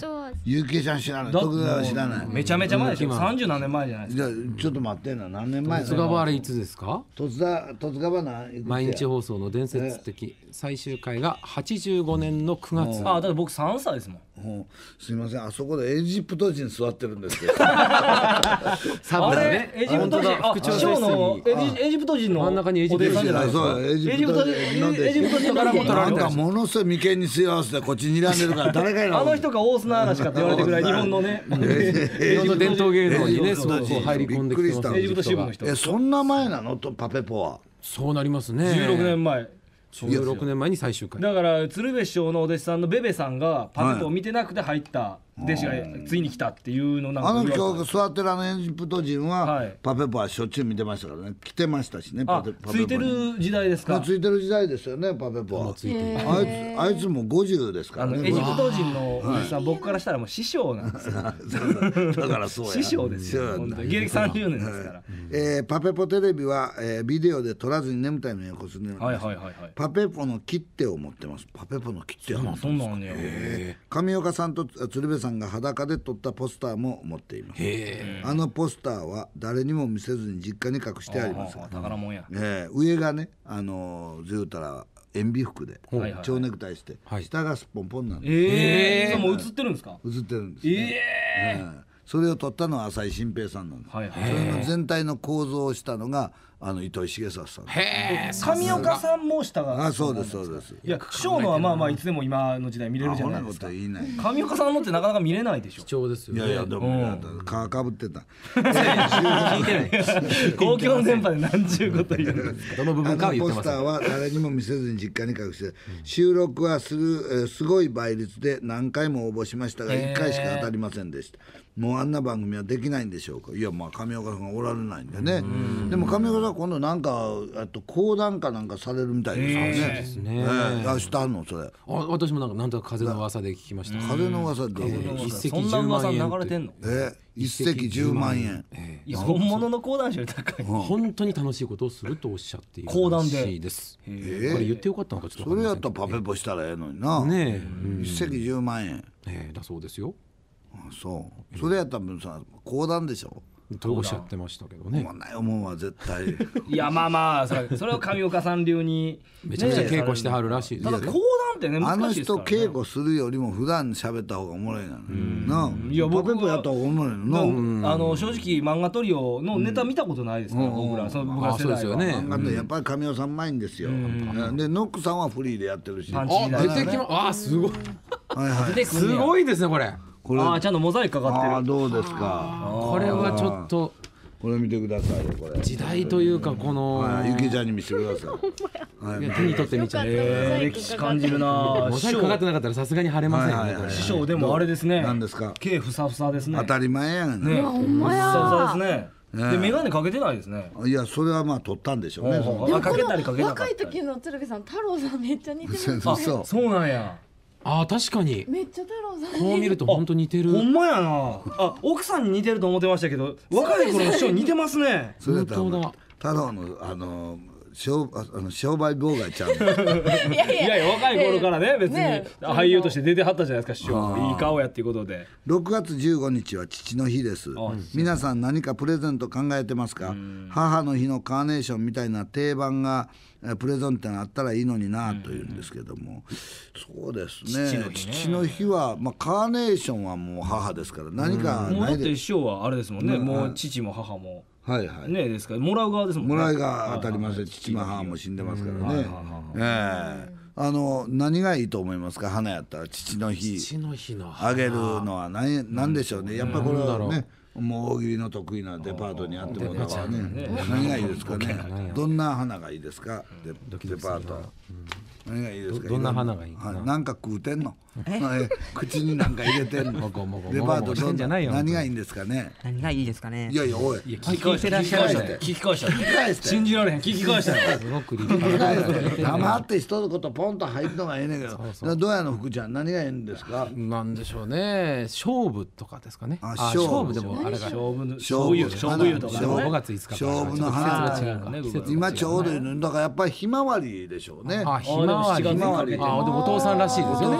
ゆうけいちゃん知らない、 だ徳川知らない。 めちゃめちゃ前ですよ。さんじゅう何年前じゃないですか。 じゃあちょっと待ってな、何年前十津川あれいつですか？ 十津川十津川な毎日放送の伝説的最終回がはちじゅうごねんのくがつ。 あ、だって僕さんさいですもん。 すいません、あそこでエジプト人座ってるんですけどサブだね。 エジプト人、あ、師匠のエジプト人の真ん中にエジプト人じゃないですか。 エジプト人エジプト人からも取られてる。 なんかものすごい眉間に吸い合わせてこっちに睨んでるから誰がいるあの人が大砂嵐かって言われてるぐらい日本のね、 日本の伝統芸能にね、そうそう入り込んできてます。 エジプト支部の人。 え、そんな前なのとパペポは。 そうなりますね。 じゅうろくねんまえ。 じゅうろくねんまえに最終回。 だから鶴瓶師匠のお弟子さんのベベさんがパペポを見てなくて入った弟子がついに来たっていうのなんか。 あの今日座ってるあのエジプト人はパペポはしょっちゅう見てましたからね、来てましたしね。 あ、ついてる時代ですか。 ついてる時代ですよね、パペポは。あいつあいつもごじゅうですからね。 エジプト人のお弟子さん、僕からしたらもう師匠なんですよ。 だからそうや。 師匠ですよ。芸歴さんじゅうねんですから。 えパペポテレビはビデオで撮らずに眠たいのにこする。パペポの切手を持ってます。パペポの切手は。 そんなんね。 上岡さんと鶴瓶さんが裸で撮ったポスターも持っています。あのポスターは誰にも見せずに実家に隠してあります。 宝物や。 上がね、あのずうたら塩ビ服で蝶ネクタイして、下がすっぽんぽんなんです。 ええ、もう映ってるんですか。 映ってるんです。 ええ。 それを撮ったのは浅井新平さんなんです。それの全体の構造をしたのがあの糸井重里さん。 へえ。上岡さんもしたが。 あ、そうですそうです。 いや、師匠のはまあまあいつでも今の時代見れるじゃないですか。上岡さんのってなかなか見れないでしょ。 貴重ですよね。 いやいや、でも皮かぶってた。 聞いてない。 公共の電波で何ちゅうこと言うんですか。 どの部分かは言ってます。 ポスターは誰にも見せずに実家に隠して、収録はするすごい倍率で何回も応募しましたがいっかいしか当たりませんでした。もうあんな番組はできないんでしょうか。いや、まあ上岡さんがおられないんでね。でも上岡さんは今度なんかあと講談かなんかされるみたいですよね。あ、したんのそれ。 あ、私もなんかなんとか風の噂で聞きました。 風の噂で一石そんな噂流れてんの。 え、一石じゅうまんえん。 いや、本物の講談師より高い。 本当に楽しいことをするとおっしゃっているらしいです。これ言ってよかったのかちょっと。 それやったらパペポしたらええのにな。 ねえ、一石じゅうまんえん。 ええ、だそうですよ。 そう。それやったらさ、講談でしょ。 とおっしゃってましたけどね。 思わない思うわ絶対。 いや、まあまあそれそれを上岡さん流にめちゃくちゃ稽古してはるらしいです。 ただ講談ってね、難しいですからね。 あの人稽古するよりも普段喋った方がおもろいな。なあ。いや、パペポやった方がおもろいのな。 あの正直漫画トリオのネタ見たことないですから僕ら、その僕ら世代はね。 漫画ってやっぱり上岡さんうまいんですよ。でノックさんはフリーでやってるし。 パンチ出てきま、あ、すごい。 はいはい。 すごいですねこれ。 ああ、ちゃんとモザイクかかってる。 あ、どうですか。 これはちょっとこれ見てくださいよ。これ時代というかこのゆきちゃんに見せてください。 手に取ってみちゃう。 歴史感じるな。 モザイクかかってなかったらさすがに晴れませんね。 師匠でもあれですね。 何ですか。 毛ふさふさですね。 当たり前やんね。 ほんまや。 ふさふさですね。で眼鏡かけてないですね。 いや、それはまあ取ったんでしょうね。 かけたりかけなかった若い時の鶴瓶さん、太郎さんめっちゃ似てますね。 そうなんや。 ああ、確かにめっちゃ太郎さん。 こう見ると本当似てる。 ほんまやな。あ、奥さんに似てると思ってましたけど、若い頃の師匠似てますね。 本当だ。太郎のあの商あの商売妨害ちゃう。 いやいや、若い頃からね、別に俳優として出てはったじゃないですか師匠。いい顔やっていうことで。 ろくがつじゅうごにちは父の日です。皆さん何かプレゼント考えてますか。母の日のカーネーションみたいな定番がプレゼントにあったらいいのになというんですけども、そうですね。父の日はまあカーネーションはもう母ですから何かないで。 もうだって師匠はあれですもんね。もう父も母も。 はいはい。 ねですからもらう側ですもんね。 もらいが当たり前で父も母も死んでますからね。ええ。あの何がいいと思いますか。花やったら父の日。 父の日のあげるのは何何でしょうね。やっぱりこれはね。もう大喜利の得意なデパートにあってもらうからね。何がいいですかね。どんな花がいいですか。デパート。何がいいですか。 どんな花がいい。 なんか食うてんの。口になんか入れてんの。デパートどんな何がいいんですかね。 何がいいですかね。 いやいや、おい。 聞き返して聞き返して聞き返して聞き返して信じられへん。聞き返してすごく理解。 黙って一言ポンと入るのがええねんけど。どうやの福ちゃん何がいいんですか。 なんでしょうね。勝負とかですかね。 あ、 勝負でもあれが勝負勝負勝負湯とかね。 ごがついつか。 勝負の花。今ちょうどいいのだからやっぱりひまわりでしょうね。 あ、ひまわり。あ、でもお父さんらしいですよね。 ひまわ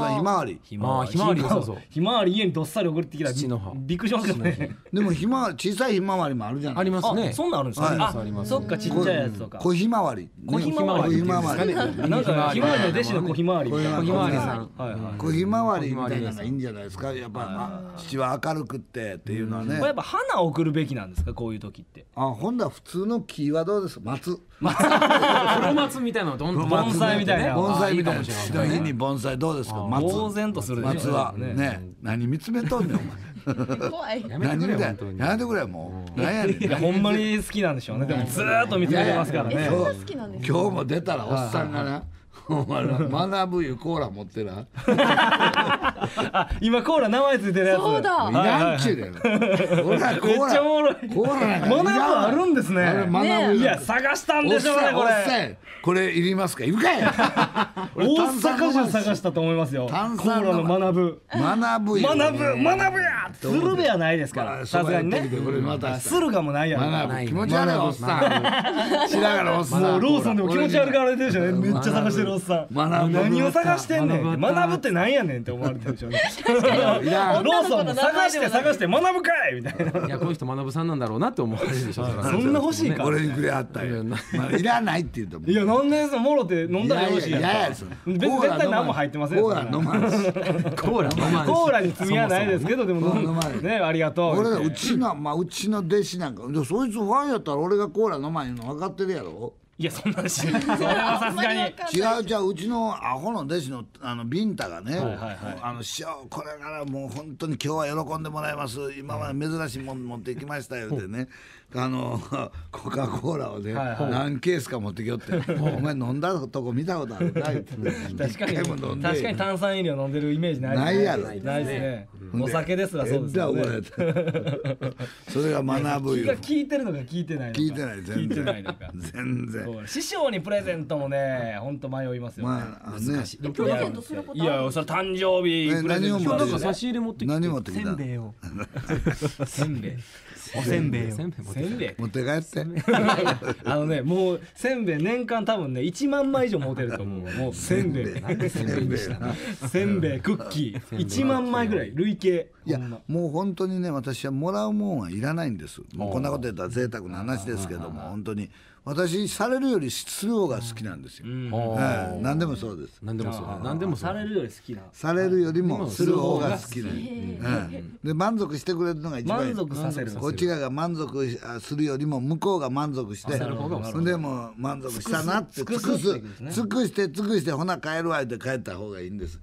わりひまわりあーひまわり良さそうひまわり家にどっさり送ってきたら父の葉びっくりしますけどね。 でもひまわり小さいひまわりもあるじゃないありますねあ、そんなんあるんですか。 はいあありますそっかちっちゃいやつとか。 小ひまわり小ひまわり小ひまわりなんかひまわりの弟子の小ひまわりみたいな。 小ひまわりさんはいはい。 小ひまわりみたいなのがいいんじゃないですか。やっぱまあ父は明るくってっていうのはねこれやっぱ花を送るべきなんですかこういう時って。 あほんだら普通の木はどうですか。松黒松みたいなのどんどん盆栽みたいな盆栽みたいなあいいかもしれない父の日に盆栽どうですか。松呆然とするでしょ松はね何見つめとんねんお前怖い。 やめて何みたいくれ本当にやめてくれもう何やねんいやほんまに好きなんでしょうね。でもずーっと見つめてますからね。 そんな好きなんですか。 今日も出たらおっさんがなお前ら学ぶいうコーラ持ってなあ今コーラ名前ついてるやつ。 そうだいらんちゅうねん俺らコめっーラちゃおもろい。 コーラなんかいらん学ぶあるんですね。 あれ学ぶいや探したんでしょうねこおっさんれ。 これいりますかいるかい大阪中探したと思いますよ。コ炭酸ーラの学ぶ。 学ぶよ学ぶ学ぶや鶴瓶はないですからさすがにね。 これまた駿河もないやろ。 学ぶ気持ち悪いおっさんしながらおっさんもうローソンでも気持ち悪がられてるでしょうね。めっちゃ探してるおっさん。 学ぶ何を探してんねんって。学ぶってなんやねんって思われてるでしょうね。 いらんローソンも探して探して学ぶかいみたいな。 いやこの人学さんなんだろうなって思われるでしょそれはそんな欲しいか。 俺にくれはったんやまあいらないって言うと思ういやなんでそのもろて飲んだらよろしいやんか。 いやいやいやそれ別に絶対何も入ってませんよ。 コーラ飲まんしコーラ飲まんしコーラに罪はないですけどでも飲まないねありがとう。 俺らうちのまあうちの弟子なんかでそいつファンやったら俺がコーラ飲まんいうの分かってるやろ。 いやそんなしそれはさすがに。 違う違ううちのアホの弟子のあのビンタがね、 はいはいあの師匠これからもう本当に今日は喜んでもらいます今まで珍しいもん持ってきましたよってねあのコカ・コーラをね、 はいはい何ケースか持ってきよってお前飲んだとこ見たことあるかいって確かに一回も飲んで確かに炭酸飲料飲んでるイメージないですね。 ないやろないですね。お酒ですらそうですよえらいね。 怒られてそれが学ぶよ気が聞いてるのか聞いてないのか。 聞いてない全然聞いてないのか。 全然そう師匠にプレゼントもね本当迷いますよね。 まああのねえプレゼントすることいやそれ誕生日えプレゼント何を持ってきたなんか差し入れ持ってきて何持ってきたせんべいをせんべいおせんべいをせんべい持ってせんべい持って帰ってあのねもうせんべい年間多分ねいちまんまい以上持てると思うもうせんべいせんべいなせんべいクッキーいちまんまいぐらい累計。 いやほんまもう本当にね私はもらうもんはいらないんですもうこんなこと言ったら贅沢な話ですけども本当に私されるよりする方が好きなんですよ、はい、何でもそうです何でもそう何でもそうされるより好きなされるよりもする方が好きなんです、うんで満足してくれるのが一番いい満足させるこっち側が満足するよりも向こうが満足してでも満足したなって尽くす尽くして尽くしてほな帰るわって帰った方がいいんです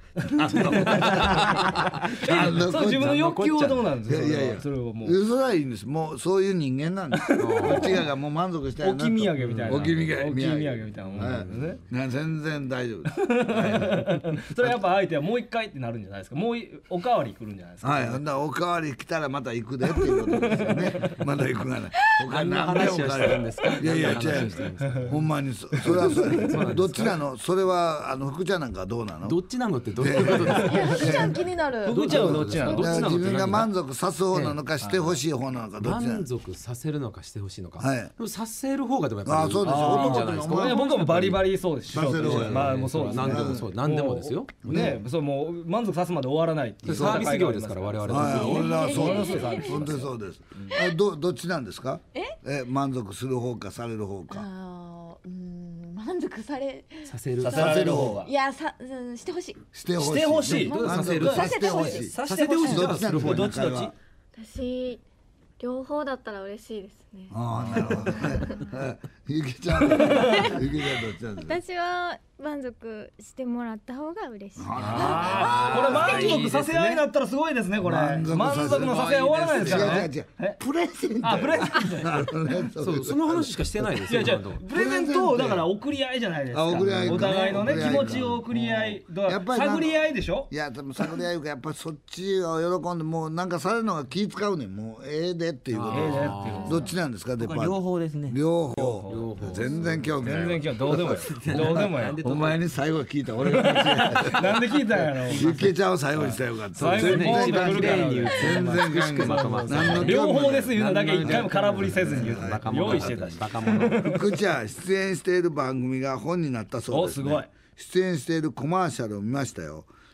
そう自分の欲求はどうなんですか。 いやいやそれはもうそれはいいんですもうそういう人間なんですこっち側がもう満足したいなと置き土産みたいな置き土産置き土産みたいなもんなんですね。 はいな全然大丈夫ですそれやっぱ相手はもう一回ってなるんじゃないですか。もうおかわり来るんじゃないですか。 はい、ほんならおかわり来たらまた行くでっていうことですよね。また行くがない。他何の話をしてるんですかいやいや違何の話をしてるんですう。ほんまにそそれはそうや。どっちなの？それはあの福ちゃんなんかはどうなの？ どっちなのってどういうことですかいや福ちゃん気になる。 福ちゃんはどっちなの。 どっちなの自分が満足さす方なのかしてほしい方なのかどっちなの満？足させるのかしてほしいのか、 はいでもさせる方がでもやっぱりあそうですよいいんじゃないですか。 いや僕もバリバリそうです。 させる方やまあもうそうですね。 何でもそう何でもですよ。 ね、そうもう満足さすまで終わらないっていうサービス業ですから我々 はい、俺らはそうです。 そうです本当にそうです。あどどっちなんですか？え満足する方かされる方か。 あーうーん満足されさせるさせられる方がいやさうんしてほしい。 してほしい。 してほしい満足させてほしい。 させてほしいどっちなんですか？ どっちどっち中は私両方だったら嬉しいですね。 ああなるほどね。ゆきちゃん、ゆきちゃんどっちなんですか？ 私は満足してもらった方が嬉しい。 あーこれ満足させ合いになったらすごいですねこれ。満足のさせ合い終わらないですからね。 違う違う違う。プレゼント。 あプレゼント。 そうその話しかしてないですよ。 いやじゃ今のとこプレゼントをだから送り合いじゃないですか。 あ送り合いかお互いのね気送り合いか持ちを送り合い。だやっぱりなんかから探り合いでしょ。 いやでも探り合いがやっぱりそっちを喜んでもうなんかされるのが気使うねんもうええでっていうことええでねっていう。 どっちなんですかデパート僕は両方ですね。 両方全然興味ない全然今日どうでもいい。どうでもいい。 お前に最後聞いた俺が間違なんで聞いたんやろ。 えたゆきちゃんを最後にしたらよかった最後に全然ポンと来るから全然美しくまとまった何の興味もない両方です言うのだけ一回も空振りせずに言うバカ者用意してたし。 バカ者福ちゃん出演している番組が本になったそうです、ね、 おすごい出演しているコマーシャルを見ましたよ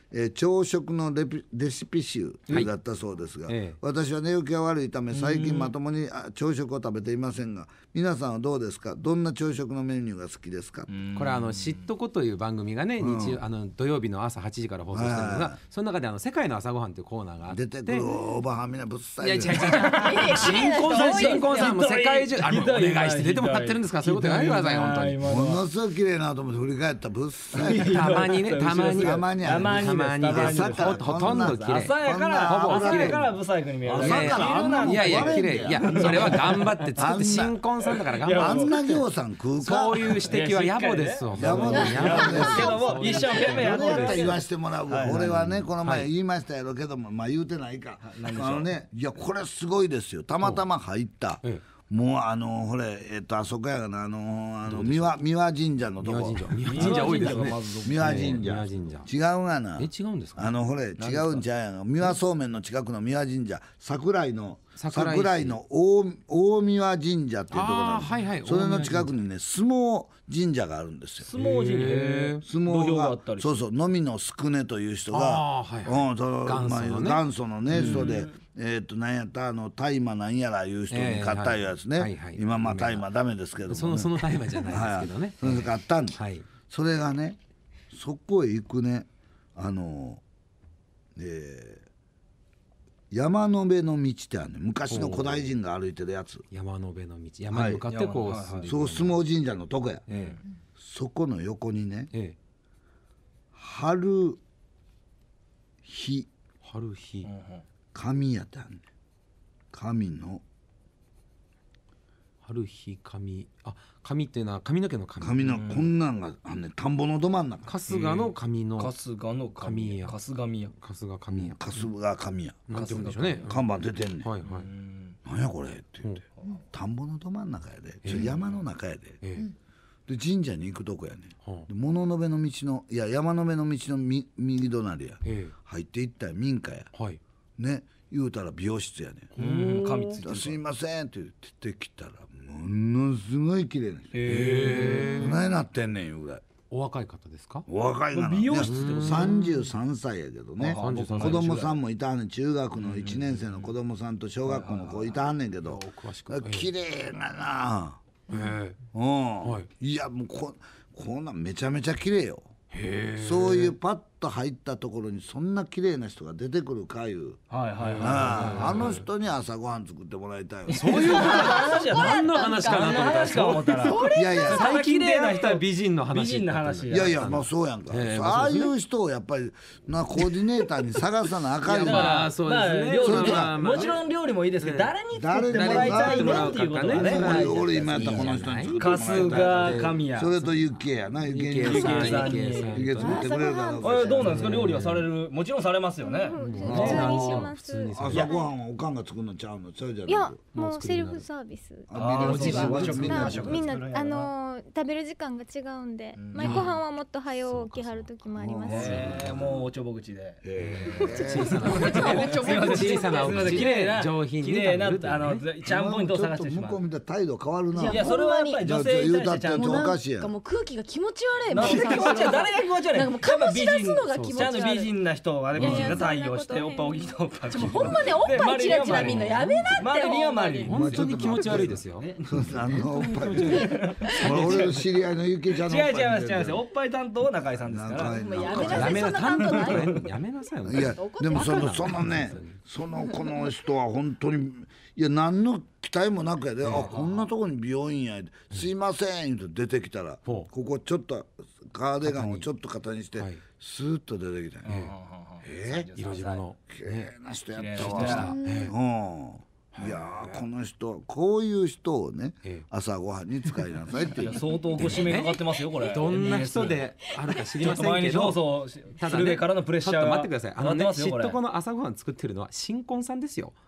えー朝食のレピレシピ集だったそうですが、 はいええ私は寝起きが悪いため最近まともにあ朝食を食べていませんが、皆さんはどうですか？どんな朝食のメニューが好きですか？ これはあの知っとこという番組がね、日曜あの土曜日の朝はちじから放送してるんですが、その中であの世界の朝ごはんというコーナーがあって出てくるおばはんみんなぶっさいいや違う違う違う新婚さん新婚さんも世界中あのお願いして出てもらってるんですから、そういうことやめてください本当に。 ものすごい綺麗なと思って振り返ったぶっさいたまにねたまにたまにあるたまにたまにです朝からほほとんど綺麗朝やからほぼ朝やからブサイクに見える。 朝からあんなもんいやいや綺麗いやそれは頑張って作ってあんな新婚さんだから頑いや張ってあんな行さん食うかそういう指摘は野暮ですよ野暮です野暮ですけども一生懸命やってる俺やったら言わしてもらうわ、 はい俺はねこの前言いましたやろうけども、まあ言うてないか、あのねいやこれすごいですよ、たまたま入ったえもうあのほれえっとあそこやがなあのあの三輪三輪神社のとこ三輪神社三輪神社多いですね三輪神社三輪神社違うがなえ違うんですかあのほれ違うんちゃうやん三輪そうめんの近くの三輪神社桜井の桜井市桜井の大大三輪神社っていうところあなんです、 ーはいはいそれの近くにね相撲神社があるんですよ。 相撲神へ相撲土俵があがったりしてそうそうのみのすくねという人があーはいはいうんその元祖のねまあ元祖のね人でえっとなんやったあの大麻なんやらいう人に買ったいうやつね、 えーはいはいはい今まあ大麻ダメですけども、ね、 そのそのタイマーじゃないですけどねはい、それで買ったんです、 はいそれがねそこへ行くねあのえー山の辺の道ってあるね昔の古代人が歩いてるやつ、 山の辺の道山に向かってこうはい進んでいくそう相撲神社のとこや、 えそこの横にねえええ春日春日神屋ってあるねん神の春日髪あ髪っていうのは髪の毛の髪神のこんなんがあんねん田んぼのど真ん中春日の髪の春日の神や春日宮春日髪や春日神屋なんて言うんでしょうね看板出てんねん、 はいはいなんやこれって言って、田んぼのど真ん中やで、それ山の中やで、 えで神社に行くとこやねん、 はあで物の辺の道のいや山の辺の道のみ右隣や、 え入っていったら民家やえはいね言うたら美容室やねうん神ついてるんすいませんって言ってきたらものすごい綺麗な人へどないなってんねんいうぐらいお若い方ですかお若いかな美容室ってことさんじゅうさんさいやけどねあ僕子供さんもいたはんねん中学のいちねん生の子供さんと小学校の子いたはんねんけど詳しく綺麗ななえうん、 はいいやもうここんなんめちゃめちゃ綺麗よえへえそういうパッと入ったところにそんな綺麗な人が出てくるかいうはいはいはいあああの人に朝ごはん作ってもらいたいわそういう話や何の話かなと思ったら話か思ったらいやいや最近出会った美人の話美人の話いやいやまあそうやんか、 ええああいう人をやっぱりなコーディネーターに探さなあかんよいやまあそうですねまあ料理それとかまあまあもちろん料理もいいですけど誰に作誰にってもらいたいのっていうことがね俺俺今やったらこの人に作ってもらいたい春日神谷それとユッケやなユッケゆきえさんゆきえさんユッケ作ってくれるかどうかあれどうなんですか料理はされるもちろんされますよね普通にしま普通にす。 さ朝ごはんはおかんが作るのちゃうのそれじゃいやなくもうセルフサービス。 あみんなおじいちゃん和食みんな和食みんな作るんやろあのー食べる時間が違うんで、まあご飯はもっと早う起きはる時もありますし。 えーもうおちょぼ口で小さな小さなお口綺麗な上品に綺麗な食べるというねあのチャームポイントを探してしまうちょっと向こう見たら態度変わるないやそれはやっぱり女性に対してちゃん言うとたっておかしいやんなんかもう空気が気持ち悪いなんか気持ち悪い誰が気持ち悪いなんかもう醸し出すのが気持ち悪いちゃんと美人な人はね美人な対応していやいやおっぱい大きい人おっぱい大きいほんまねおっぱいチラチラみんなやめなってマリリンはマリリン本当に気持ち悪いですよあのおっぱい俺の知り合いのゆきちゃんのおっぱい違う違います違いますおっぱい担当は中井さんですから中井もうやめなやめなさいそんな担当ないやめなさいよいやでもそのそのねそのこの人は本当にいや何の期待もなくやで、あこんなとこに美容院やすいません言うと出てきたらほうここちょっとカーディガンをちょっと肩にしてはいスーッと出てきたんやえー色白の綺麗な人やった綺麗な人わうんいやーこの人こういう人をねええ朝ごはんに使いなさいっていういや相当ご指名かかってますよこれどんな人であるか知りちょっとませんけ毎日放ど送すただねる上からのプレッシャーがちょっと待ってくださいあのねかかってますよこれ知っとこの朝ごはん作ってるのは新婚さんですよ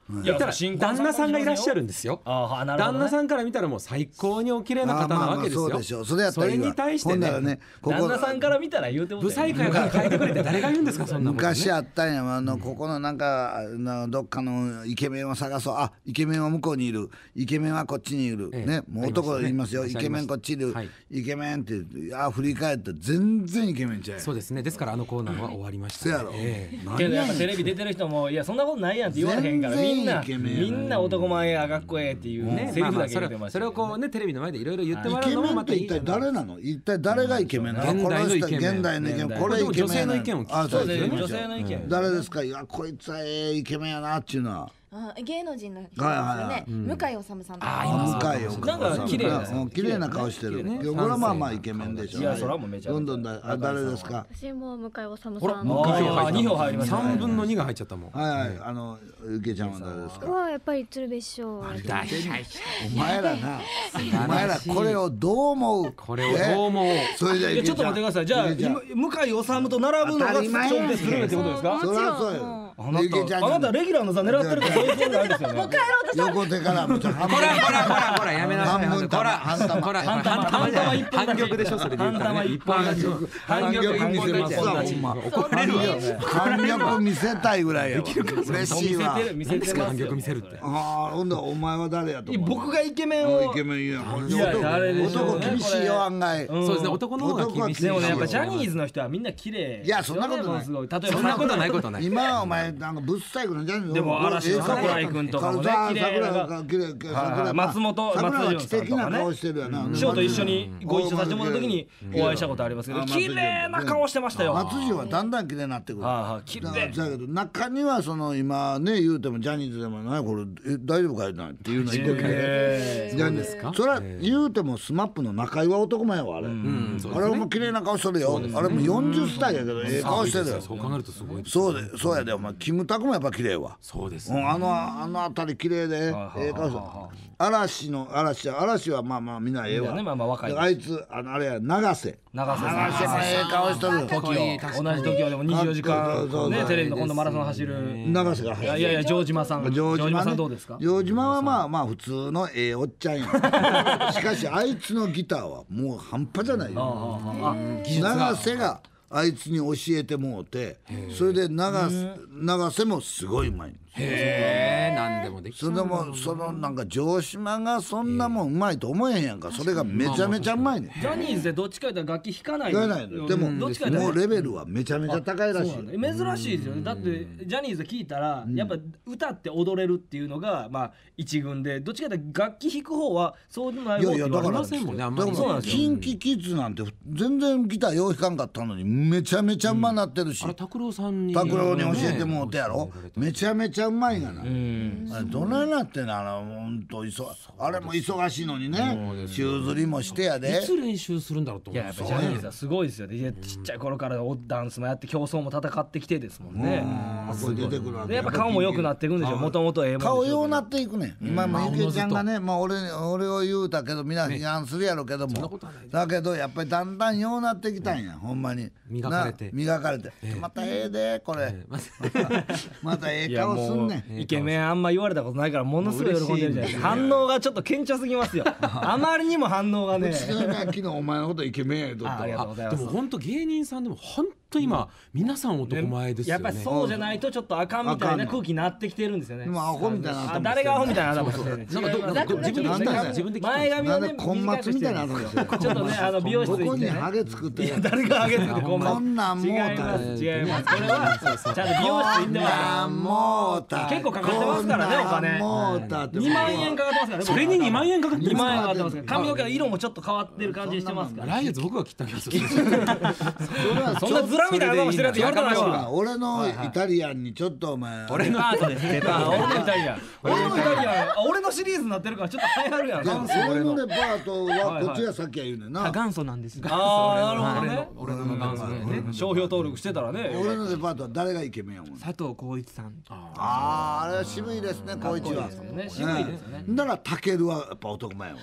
言ったら旦那さんがいらっしゃるんですよ。旦那さんから見たらもう最高にお綺麗な方なわけですよ。 そうでしょう。それやったらいいわ。 それに対してね、 旦那さんから見たら言うてもブサイクやから変えてくれって誰が言うんですかそんなもんね。 昔あったんや、あのここのなんかどっかのイケメンを探そう、あイケメンは向こうにいる、イケメンはこっちにいる、ね、もう男言いますよ、イケメンこっちにいる、イケメンってあ振り返って全然イケメンちゃう。 そうですね。ですからあのコーナーは終わりました。そうやろ。 けどやっぱテレビ出てる人もいやそんなことないやんって言われへんから、みんなみんな男前や学校へっていうねセリフだけ言ってました。 それをこうねテレビの前でいろいろ言ってもらうのもまたいい。 イケメンって一体誰なの？一体誰がイケメンなの？ 現代のイケメン。 現代のイケメン。これイケメン。 女性の意見を聞きたい。 そうですね。女性の意見。 誰ですか？いやこいつはええイケメンやなっていうのは。 あ芸能人の人ですよね。向井理さんとか。 あ向井理さん。 なんか綺麗な綺麗な顔してる。これはまあまあイケメンでしょ。 いやそれはもうめちゃ。 どんどんだ誰ですか？ 私も向井理さん。 ほらに票入りました。 三分の二が入っちゃったもん。 はいはいあのゆけちゃんは誰ですか？ はやっぱり鶴瓶師匠。 お前らな、お前らこれをどう思う？ これをどう思う？ それじゃちょっと待ってください。じゃあ向井理と並ぶのが鶴瓶ってことですか？ そりゃそうよ。 あなたあなたレギュラーの座狙ってるからそういうことないですよね。 横手からもちょっとほらほらほらほらやめなさい。 半分ほら半玉ほら半玉半玉一本反逆でしょそれで言ったらね。 半玉一本勝ち。 反逆見せますわほんま。反逆見せたいぐらいやわ。嬉しいわ。 見せてます。 反逆見せるって。 ああほんだお前は誰やと思う？ 僕がイケメンをイケメンや。 いや誰でしょうね。 男厳しいよ案外。 そうですね男の方が厳しい。 でもねやっぱジャニーズの人はみんな綺麗。 いやそんなことない。 例えばそんなことないことない。 今はお前なんかぶっさいくのジャニーズ。 でも嵐の桜井君とかもね綺麗な綺麗桜松本松潤さんとかね。 師匠と一緒にご一緒させてもらった時にお会いしたことありますけど綺麗な顔してましたよ。 松潤はだんだん綺麗になってくる。 綺麗だけど中にはその今ね言うてもジャニーズでもないこれ大丈夫かいなっていうのいてるけど、それは言うてもスマップの中居は男前やわあれ。あれも綺麗な顔してるよ。あれもよんじゅっさいやけどええ顔してるよ。 そう考えるとすごい。 そうでそうやでお前キムタクもやっぱ綺麗わ。 そうです。 あのあのあたり綺麗でええ顔してる。嵐の嵐嵐はまあまあみんなええわ。あいつあのあれや永瀬永瀬永瀬もええ顔してる。 時を同じ時をでもにじゅうよじかんねテレビの今度マラソン走る永瀬がいやいや城島さん城島さんどうですか？ 城島はまあまあ普通のええおっちゃんや。しかしあいつのギターはもう半端じゃないよ。永瀬があいつに教えてもうてそれで永瀬永瀬もすごいうまい。 へえ何でもできそれでもそのなんか城島がそんなもんうまいと思えへんやんか。それがめちゃめちゃうまいねん。 ジャニーズでどっちか言ったら楽器弾かない弾かないの。でももうレベルはめちゃめちゃ高いらしい。 珍しいですよね。だってジャニーズで聞いたらやっぱ歌って踊れるっていうのがまあ一軍でどっちかというと楽器弾く方はそうでもない方って言われませんもんね。あんまりそうなんですよ。 キンキキッズなんて全然ギターよう弾かんかったのにめちゃめちゃうまなってるし。 拓郎さんに拓郎に教えてもうてやろ。めちゃめちゃうまいがな。あれどないなってんのあの本当忙あれも忙しいのにね宙吊りもしてやで。 いつ練習するんだろうと思う。 いややっぱジャニーズはすごいですよね。ちっちゃい頃からダンスもやって競争も戦ってきてですもんね。でやっぱ顔も良くなっていくんでしょ。もともとええもん顔ようなっていくね。今もゆきちゃんがねまあ俺俺を言うたけどみんな批判するやろうけどもだけどやっぱりだんだんようなってきたんやほんまに磨かれて磨かれてまたええでこれまたええ顔すんねん。 イケメンあんま言われたことないからものすごい喜んでるじゃないですか。反応がちょっと顕著すぎますよ。あまりにも反応がね。 昨日お前のことイケメンやとったわ。 でも本当芸人さんでも本当今皆さん男前ですよね。 やっぱりそうじゃないとちょっとあかんみたいな空気になってきてるんですよね。 今アホみたいな頭。 誰がアホみたいな頭してる。 なんか自分で自分で前髪をね根末みたいな頭してる。 ちょっとねあの美容室行ってね。 ここにハゲ作って。 いや誰がハゲ作ってこんなんもうた。 違います違います。これはちゃんと美容室行ってますから。 もうた。 結構かかってますからねお金。 もうた。 にまんえんかかってますからね。 それににまんえんかかってます。 にまんえんかかってますから。髪の毛の色もちょっと変わってる感じしてますから。 来月僕が切った気がする。 そんなズラみたいな頭してるやつやるからよ。 俺のイタリアンにちょっとお前俺のアートですね。俺のイタリアン。俺のイタリアン。俺のシリーズになってるからちょっと流行るやん。 俺のレパートはこっちがさっきは言うねんな。 元祖なんです。 ああなるほどね。 俺の元祖ね。 商標登録してたらね。 俺のレパートは誰がイケメンやもん。 佐藤浩市さん。 あああれは渋いですね浩市は。 ね渋いですよね。 だからタケルはやっぱ男前やわ。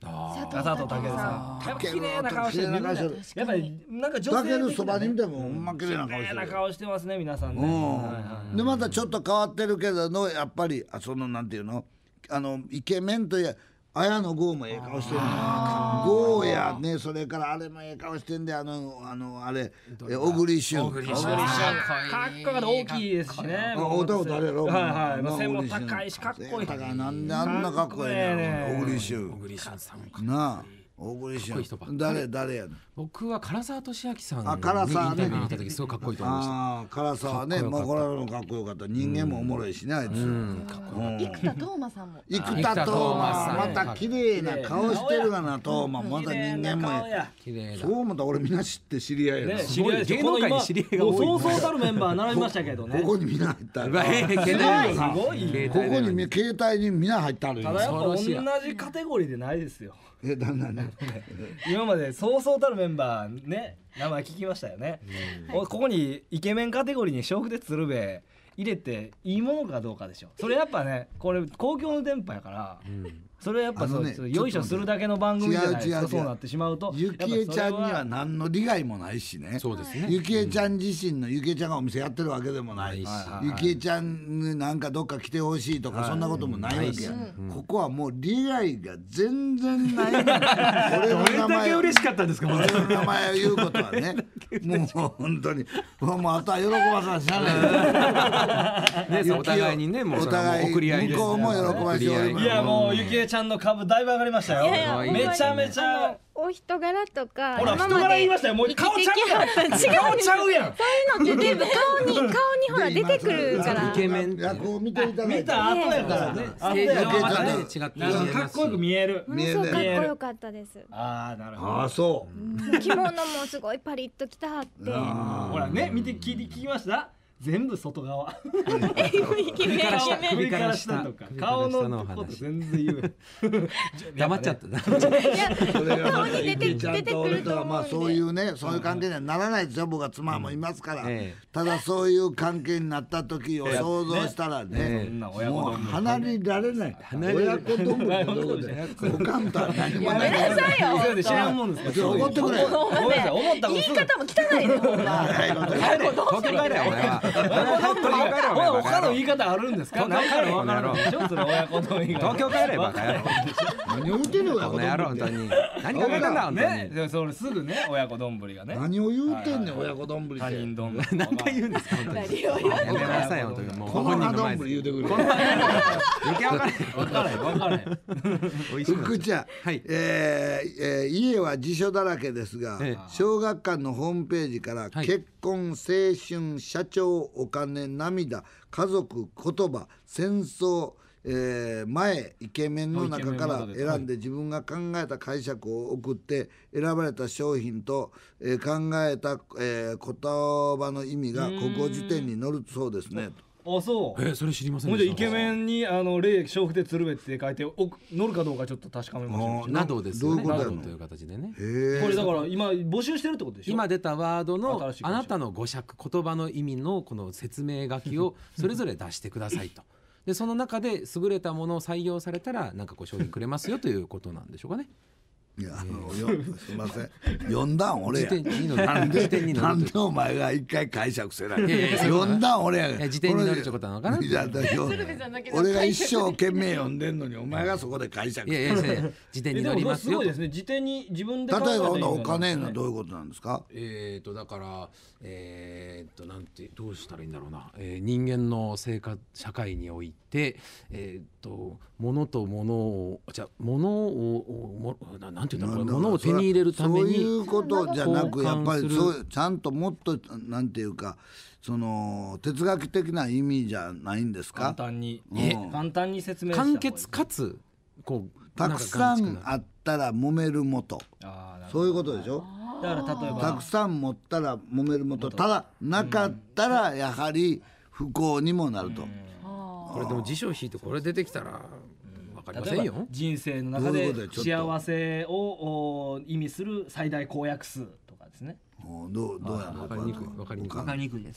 佐藤健さん綺麗な顔してる。みんなやっぱりなんか女性だけどそばに見てもほんま綺麗な顔してる。 綺麗な顔してますね皆さんね。 でまたちょっと変わってるけどのやっぱりあそのなんていうのあのイケメンという綾野剛もええ顔してるね。剛やね、それからあれもええ顔してんで、あのあのあれ小栗旬。 小栗旬かっこよかった。大きいですしね。 男誰やろ。 はいはい。背も高いしかっこいい。 なんであんなかっこいいね。小栗旬。 小栗旬さんかなあ。小栗旬誰誰やね。 僕は唐沢寿明さんあ唐沢ね。 見た時すごいかっこいいと思いました。 ああ唐沢ね、もうこれもかっこよかった。人間もおもろいしねあいつ。 生田斗真さんも。 生田斗真また綺麗な顔してるがな斗真また人間も綺麗だ。 そう思ったら俺みんな知って知り合いや。 知り合い芸能界に知り合いが多い。そうそうたるメンバー並びましたけどね。 ここにみんな入った。 すごい。 ここに携帯にみんな入ったる。 ただやっぱ同じカテゴリーでないですよ。 えだんだんね。 今までそうそうたるメンバーね名前聞きましたよね。ここにイケメンカテゴリーに笑福亭鶴瓶入れていいものかどうかでしょ。それやっぱねこれ公共の電波やから、それやっぱそうよいしょするだけの番組じゃないですか。そうなってしまうとゆきえちゃんには何の利害もないしね。 そうですね。 ゆきえちゃん自身のゆきえちゃんがお店やってるわけでもないし、ゆきえちゃんになんかどっか来てほしいとかそんなこともないわけや。ここはもう利害が全然ない。俺の名前嬉しかったんですか。 俺の名前を言うことはね、もう本当にもうあとは喜ばさせしゃあない。 ね、お互いにねもうお互い送り合いです。 向こうも喜ばしております。 いやもうゆきえちゃんの株だいぶ上がりましたよ。めちゃめちゃお人柄とかほら人柄言いましたよ。もう顔ちゃうやん。顔ちゃうやん。 そういうのって全部顔に顔にほら出てくるからイケメン役を見ていただいて見た後やからね。 ステージ上はまたね違って見えかっこよく見える。 ものすごくかっこよかったです。 ああなるほど。 ああそう着物もすごいパリッと着たはって。 ほらね見て聞いて聞きました。全部外側。 イケメンイケメン首から下とか顔のこと全然言う。 黙っちゃった。 いや顔に出てちゃん出てくと俺とると思うんで。 はまあそういうねそういう関係にはならないですよ。僕は妻もいますから。ただそういう関係になった時を想像したらねもう離れられない。親子丼もどこでおかんとは何もない。 やめなさいよ。 知らんもんですか。 怒ってくれ。 ごめんなさい思ったこと言い方も汚いねほんま。 帰れ東京帰れよお前は。 他の言い方あるんですか。 東京帰れわからないでしょそれ親子丼以外。 東京帰れバカ野郎。 何を言ってんの親子この野郎本当に。何が分かんだ本当ね。 に。 でそれすぐね親子丼がね。 何を言うてんねん親子丼って。 他人丼。 何回言うんですか本当に。やめなさい本当にもうこの葉丼言うてくれ。 余計分かれ。 分からへん分からへん。 福ちゃん、 はいえーえー家は辞書だらけですが、 ええ小学館のホームページから、 はい結婚、青春、社長、お金、涙、家族、言葉、戦争、えー前イケメンの中から選んで自分が考えた解釈を送って選ばれた商品と、えー考えた、えー言葉の意味が国語辞典に載るそうですね。 あそう。 えそれ知りませんもうじゃでした。 イケメンにあの霊笑福亭鶴瓶って書いてお乗るかどうかちょっと確かめましょう。 などですよね。 どういうことやのなどという形でね。 へーこれだから今募集してるってことでしょ。 今出たワードの新しいあなたの語釈言葉の意味のこの説明書きをそれぞれ出してくださいと。でその中で優れたものを採用されたらなんかこう商品くれますよということなんでしょうかね。 いやあのよすいません読んだん俺や。 辞典に載るなんで辞典に載るなんでお前が一回解釈せない。 いやいや読んだん俺や。 いや辞典に載るってことなのかな。 いやだよ俺が一生懸命読んでんのにお前がそこで解釈いやいやいや辞典に載りますよと。 すごいですね。辞典に自分で例えばほんならお考えた意味が金のどういうことなんですか。 えーとだからえーとなんてどうしたらいいんだろうな、えー人間の生活社会においてえーと物と物をじゃ物をもななんていうんだろう物を手に入れるためにそういうことじゃなくやっぱり交換するそうちゃんともっとなんていうかその哲学的な意味じゃないんですか。 簡単にうん簡単に説明した方がいい。 簡潔かつこうたくさんあっったら揉めるもとあーなるほそういうことでしょ。 ど。だから例えばたくさん持ったら揉めるもとただなかったらやはり不幸にもなると。 これでも辞書を引いてこれ出てきたら分かりませんよ例えば。人生の中どういでうことでちょっと幸せをお意味する最大公約数とかですね。 おどうどうやろ分かりにくい分かりにくいわかりにくいです。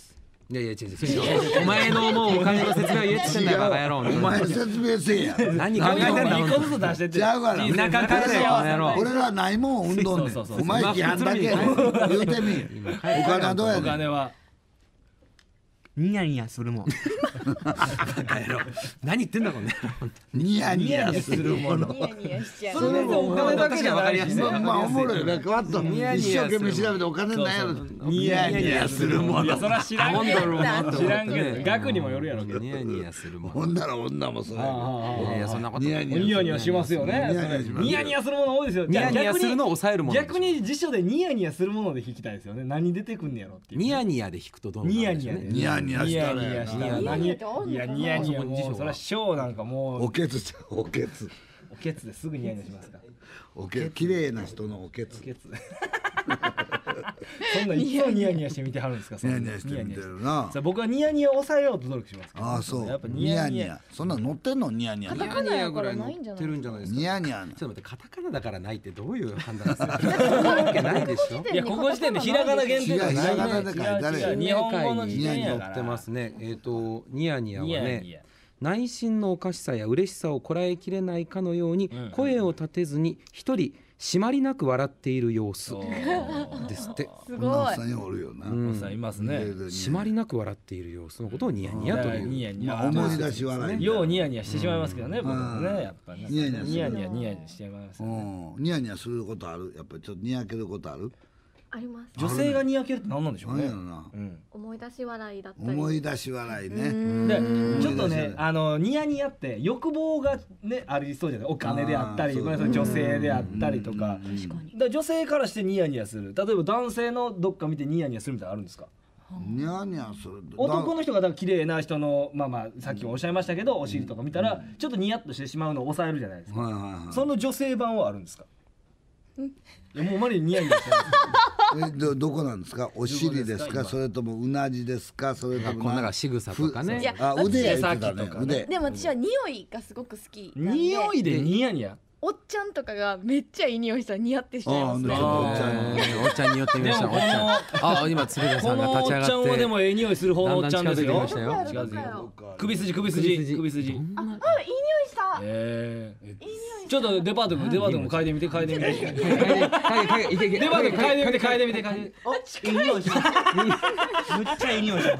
いやいや違う違うお前のもうお金の説明を言えって言ってんだよバカ野郎。 お前説明せえや。 何考えてんだ一個ずつ出してって。 ちゃうから。 田舎からだよバカ野郎。 俺らないもん運動ねん。お前批判だけ言うてみ。お金はどうやねん。 お金はニヤニヤするもん。 バカ野郎。何言ってんだこんね。 ニヤニヤするもの。 ニヤニヤしちゃう。 それでお金だけじゃないしね。 まあおもろいね。わっと一生懸命調べてお金ないやろ。ニヤニヤするもの。 そら知らんけど。知らんけど。額にもよるやろけど。 ニヤニヤするもの。 ほんなら女もそれ。 いやいやそんなこと。 ニヤニヤニヤしますよね。ニヤニヤするもの多いですよ。 ニヤニヤするのを抑えるもの。 逆に辞書でニヤニヤするもので引きたいですよね。何出てくんねやろっていう。 ニヤニヤで引くとどうなるんでしょうね。 ニヤニヤしたね。 いやニヤニヤもうそれはショーなんかもうおけつちゃうおけつおけつですぐニヤニヤしますか。 おけ綺麗な人のおけつ。 おけつそんないつもニヤニヤして見てはるんですか。 ニヤニヤして見てるな。 僕はニヤニヤを抑えようと努力します。 ああそうやっぱニヤニヤそんな乗ってんのニヤニヤ。 カタカナやからないんじゃない。 てるんじゃないですか。 ニヤニヤ。 ちょっと待ってカタカナだからないってどういう判断ですか。そんなわけないでしょ。 いやここ時点でひらがな限定じゃない。ひらがなで書いてあるよ。 日本語の時点やから。 載ってますね。えっとニヤニヤはね。内心のおかしさや嬉しさをこらえきれないかのように声を立てずに一人締まりなく笑っている様子ですって。 すごい。 おっさんおるよな。 おっさんいますね。 締まりなく笑っている様子のことをニヤニヤという。 ニヤニヤ。 思い出し笑い。 ようニヤニヤしてしまいますけどね。僕もねやっぱね。 ニヤニヤニヤニヤニヤニヤしてしまいます。 ニヤニヤすることある。やっぱりちょっとにやけることある。 あります。 女性がにやけるって何なんでしょうね。 思い出し笑いだったり。 思い出し笑いね。 でちょっとねあのニヤニヤって欲望がねありそうじゃない。お金であったり、女性であったりとか。で女性からしてニヤニヤする。例えば男性のどっか見てニヤニヤするみたいなのあるんですか。 ニヤニヤする。 男の人がだから綺麗な人のまあまあさっきもおっしゃいましたけどお尻とか見たらちょっとニヤッとしてしまうのを抑えるじゃないですか。その女性版はあるんですか。いやもうマリニヤニヤしてます。え ど, どこなんですか。お尻ですかそれともうなじですかそれともこんなが仕草とかね。 あ腕や言ってたね腕。 でも私は匂いがすごく好き。 匂いでニヤニヤ。 おっちゃんとかがめっちゃいい匂いしたら似合ってしちゃいますね。 おっちゃんにおっちゃんに寄ってみました。おっちゃんあ今鶴瓶さんが立ち上がって。このおっちゃんはでもええ匂いする方のおっちゃんですよ。 首筋首筋首筋。 あいい匂いした。 ええ。ちょっとデパート君デパート君嗅いでみて嗅いでみて。デパート君嗅いでみて嗅いでみて嗅いで。 おいい匂いします。むっちゃいい匂いします。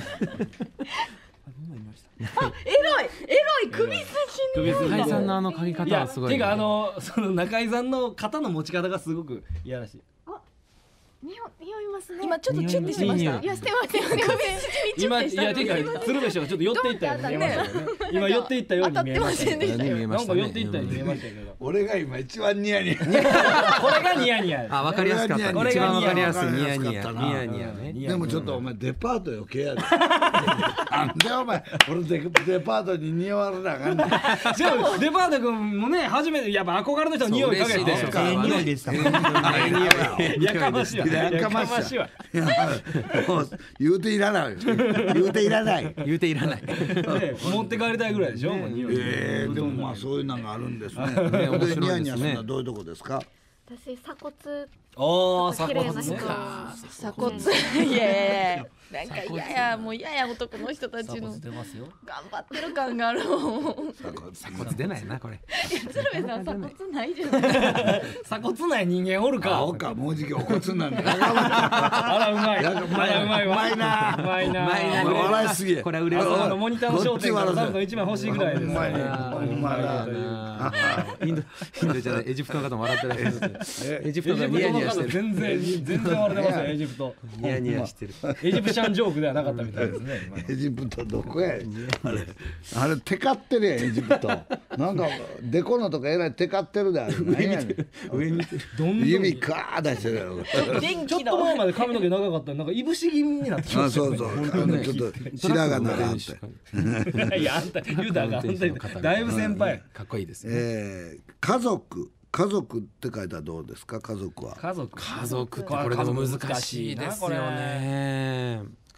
あエロいエロい首筋首筋。 中井さんのあの嗅ぎ方はすごい。 てかあのその中井さんの肩の持ち方がすごくいやらしい。 匂いますね。 今ちょっとチュッてしてました。 いやしてません。首筋今いやてか鶴瓶師匠がちょっと寄っていったように見えましたよね。今寄っていったように見えましたよね。なんか寄っていったように見えましたけど。 俺が今一番ニヤニヤ。 これがニヤニヤ。 あ分かりやすかった。 これ一番が分かりやすいニヤニヤニヤニヤニヤね。 でもちょっとお前デパート余計やで。なんでお前俺デデパートに匂われなあかんねん。 でもデパート君もね初めてやっぱ憧れの人の匂いかけて。 ええ匂いでした。 やかましいわ。 やかましいわ。言うていらない言うていらない言うていらない持って帰りたいぐらいでしょ。 ええでもまあそういうのがあるんですね。でニヤニヤするのはどういうとこですか。 私鎖骨ああ綺麗な人鎖骨いやいやなんか嫌やもう嫌や男の人たちの頑張ってる感があるもん。 鎖骨出ないなこれ。 鶴瓶さん鎖骨ないじゃない。 鎖骨ない人間おるか。 おかもうじきお骨なんだ。 あらうまい。あらうまいわ。うまいな。うまいな。 笑いすぎ。 これは売れる。 モニターの焦点からさんのいちまい欲しいぐらいです。うまいな。 うまいな。インドインドじゃないエジプトの方も笑ってらっしゃる。エジプトがニヤニヤしてる。 全然全然笑ってますよエジプト。 ニヤニヤしてる。 エジプシャンジョークではなかったみたいですね。 エジプトどこや。あれあれテカってるやんエジプト。なんかデコのとかえらいテカってるであれ。 上見てる。 指カー出してるやろ。 ちょっと前まで髪の毛長かったらなんかいぶし気味になってきましたよね。 そうそうちょっと白髪ならんて。 いやあんたユダがあんただいぶ先輩。 かっこいいですね。 えー、家族家族って書いたらどうですか。家族は家族家族ってこれでも難しいですよね。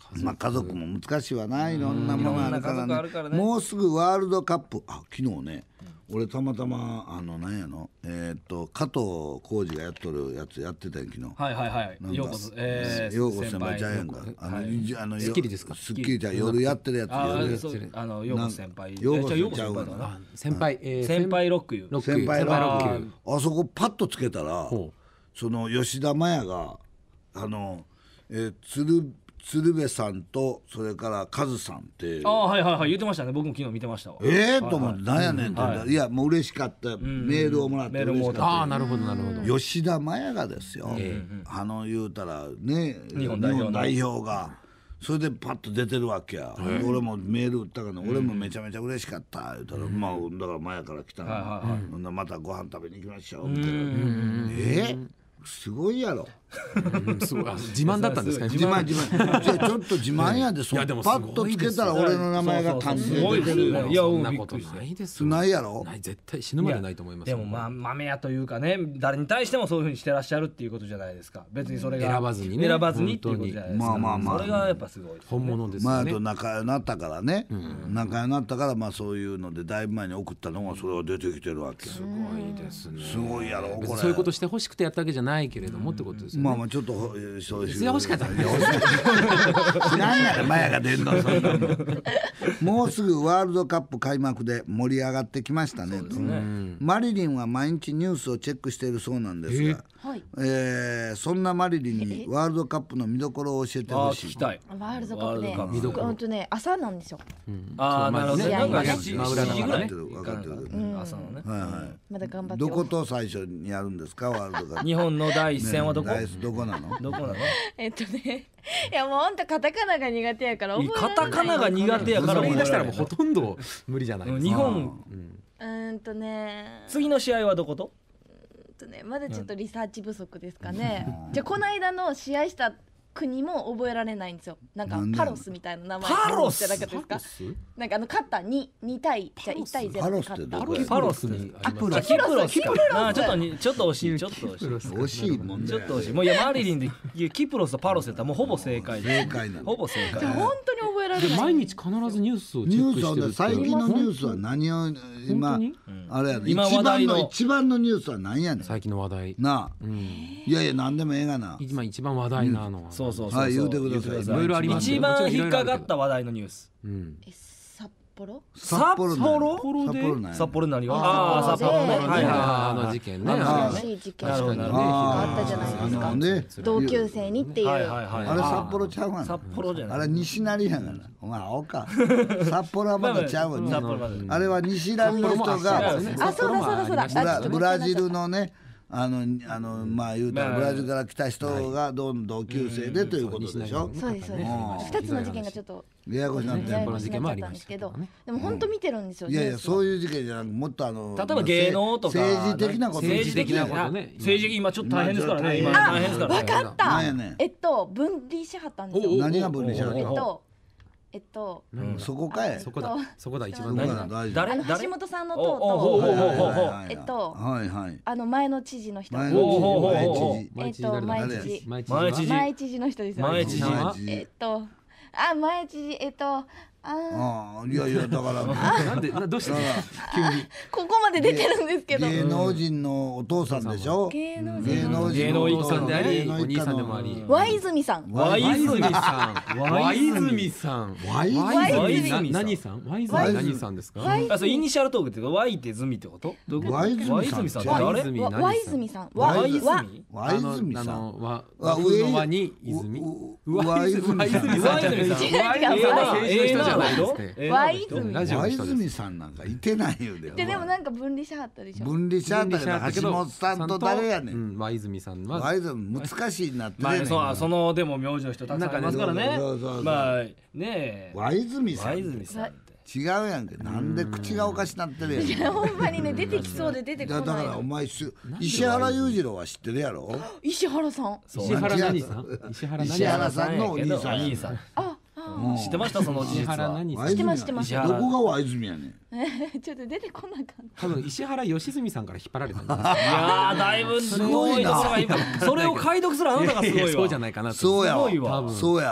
まあ家族も難しいわな、いろんなものあるからいろんな家族あるからね。 ねもうすぐワールドカップ、あ昨日ね、俺たまたまあの何やのえっと加藤浩次がやっとるやつやってたん昨日。 はいはいはいなんかようこそえーようこそ先輩ジャイアンがあの、 はいあのスッキリですかスッキリじゃ夜やってるやつ。 あ夜ーそうあのようこそ先輩ようこそえじゃあようこそちゃうわ先輩だなあ先輩、えー先輩ロックユーロック先輩先輩ロックロックあそこパッとつけたらほその吉田麻也があの、えー、鶴鶴瓶さんとそれからカズさんってああはいはいはい言ってましたね。僕も昨日見てましたわ。 ええー、と思ってなんやねんって言ったら、 はいやもう嬉しかったメールをもらってメールも嬉しかったああなるほどなるほど。 吉田麻也がですよ、あの言うたらね日本代表の代表がそれでパッと出てるわけや、俺もメール打ったから、俺もめちゃめちゃ嬉しかった言うたら、まあだから麻也から来たの、 はいはいはいほんならまたご飯食べに行きましょうみたいな、えーすごいやろ。 うんすごいあ自慢だったんですかね。 自慢自慢じゃあちょっと自慢やで、そいやでもパッとつけたら俺の名前が漢字で出てるいやそうんんなことびっくりしたないですよ。 ないやろ。 ない絶対死ぬまでないと思いますよ。 でもまあ豆屋というかね、誰に対してもそういうふうにしてらっしゃるっていうことじゃないですか。別にそれが選ばずにね選ばずにっていうことじゃないですか。 まあまあまあそれがやっぱすごいですね。 本物ですよね。 まあと仲良くなったからね、仲良くなったからまあそういうのでだいぶ前に送ったのがそれが出てきてるわけ。 すごいですね。 すごいやろこれ。 別にそういうことして欲しくてやったわけじゃないけれどもってことですよね。 まあまあちょっとほそういういや欲しかったらね知らんやろマヤが出んのそんなのもうすぐワールドカップ開幕で盛り上がってきましたねとマリリンは毎日ニュースをチェックしているそうなんですが、 はいえーそんなマリリンにワールドカップの見どころを教えてあほしい。 あ聞きたい。 ワールドカップねワールドカップ見どころほんとね朝なんですよ。 ああなるほどね。なんか試合がね七真裏だからね時ぐらい分かってる分かってうん朝のね。 はいはいまだ頑張ってどこと最初にやるんですかワールドカップ。 日本の第一戦はどこ？ ダイスどこなの。 どこなの？ えっとねいやもうほんとカタカナが苦手やから覚えられない。 カタカナが苦手やからそれ言い出したらもう覚えられないほとんど無理じゃないですか。 日本うーんとね次の試合はどこと？ うーんとねまだちょっとリサーチ不足ですかね。じゃあこの間の試合した国も覚えられないんですよ。なんかなんでパロスみたいな名前パロスじゃなかったですか。なんかあの勝ったに二対じゃあいち対ゼロで勝ったパロスってどこやパロスにありますキプロスキプロスあーちょっとにちょっと惜しいちょっと惜しい。 惜しいもんね。 ちょっと惜しい。もういやマリリンでいやキプロスとパロスやったらもうほぼ正解で。 正解なのほぼ正解。 本当に覚えられない。 で毎日必ずニュースをチニュースはねェックしてるって最近のニュースは何を今本あれやね今一番話題のの一番のニュースは何やねん最近の話題。 なあいやいや何でもええがな今一番話題なのは。 そうそうそうそう。 はい言うてください言うていろいろありますよ一番引っかかった話題のニュース。 うん。 え札幌札幌札幌札幌なんや札幌何が？ あーああ札幌ね。 札幌ではいはいあはい。 の事件ね。 あ新しい事件なるほどなるほどがあったじゃないですあのか。 ね同級生にっていう。 はいはいはい。 あれ札幌ちゃうがな札幌じゃない。 あれ西成やがなお前青か札幌はまだちゃうわ札幌まで。 あれは西成の人があそうだそうだそうだ。 ブラあブラジルのねあのあのまあ言うたらまあブラジルから来た人がどん同級生でということでしょ。 そうですそうですうん二つの事件がちょっとややこしなってややるこしくなっちゃったんですけど、でも本当見てるんですよ。 いやいやそういういう事件じゃなくもっとあの例えば芸能とか政治的なこと政治的なことね。政治的今ちょっと大変ですからね。今大変ですからね。 わかったなんやねん。 えっと分離しはったんですよ。 何が分離しはったえっとえっとそこかい。 そこだそこだ一番どこ大事な。 だ大事誰あの誰橋本さんのおおほう党とほうほうほうほう。 えっとはいはい。 あの前の知事の人。 前おうほうほうのほう知事えっと前知事前知前知事前知事の人ですよね。 前知事前知事えっとあ前知事えっとあああいやいやだからなんでなどうして急にここまで出てるんですけど。 芸能人のお父さんでしょ。 芸能芸人能人のお父さんであり芸能一家のお兄さんでもあり和泉さん。 ワイワイズミズミささんワイズミさんワイズミワイズミワイズミな何さんワイズミ何さんですか？ ワイん。あそれイニシャルトークっていうか Y ってズミってこと？どういうこと？ ワイズミさんワイズミさんってワイ誰ズ？ミわ和泉さん。わワイズわミ？ ワイズミさん。 あの和あ和風の和に泉ワイズミさん。 ワイズミさんじゃないです違う違うワイズミさんは政治の人じゃないですね。 えーワイズミラジオワイの人です。 ズミさんなんかいてないよで。 ででもなんか分離しはったでしょ。 分離しちゃったけど橋本さんと誰やね。 うんんワイズミさんはワイズミ難しいなってまあね。 そうそのでも名字の人たくさんいますからねそうそうそうそう。 まあねえ。 ワイズミさワん。 イズミさんって。 違うやんけ。なんで口がおかしなってるやん。 いやほんまにね出てきそうで出ていやこないの。 だからお前し石原裕次郎は知ってるやろ。 石原さん。 そう石原何さん石原何石原さんさんのお兄さんお兄さん。 あうん知ってましたその事石実は。 原何さんワイズミ知ってます知ってます石原どこがワイズミやねん。 ちょっと出てこなかっ多分石原良純さんから引っ張られたんじゃないですか。 いやーだいぶすごいな。それが今それを解読するあなたがすごいわ。 いやそうじゃないかなと。 そうやすごいわわ。そうや。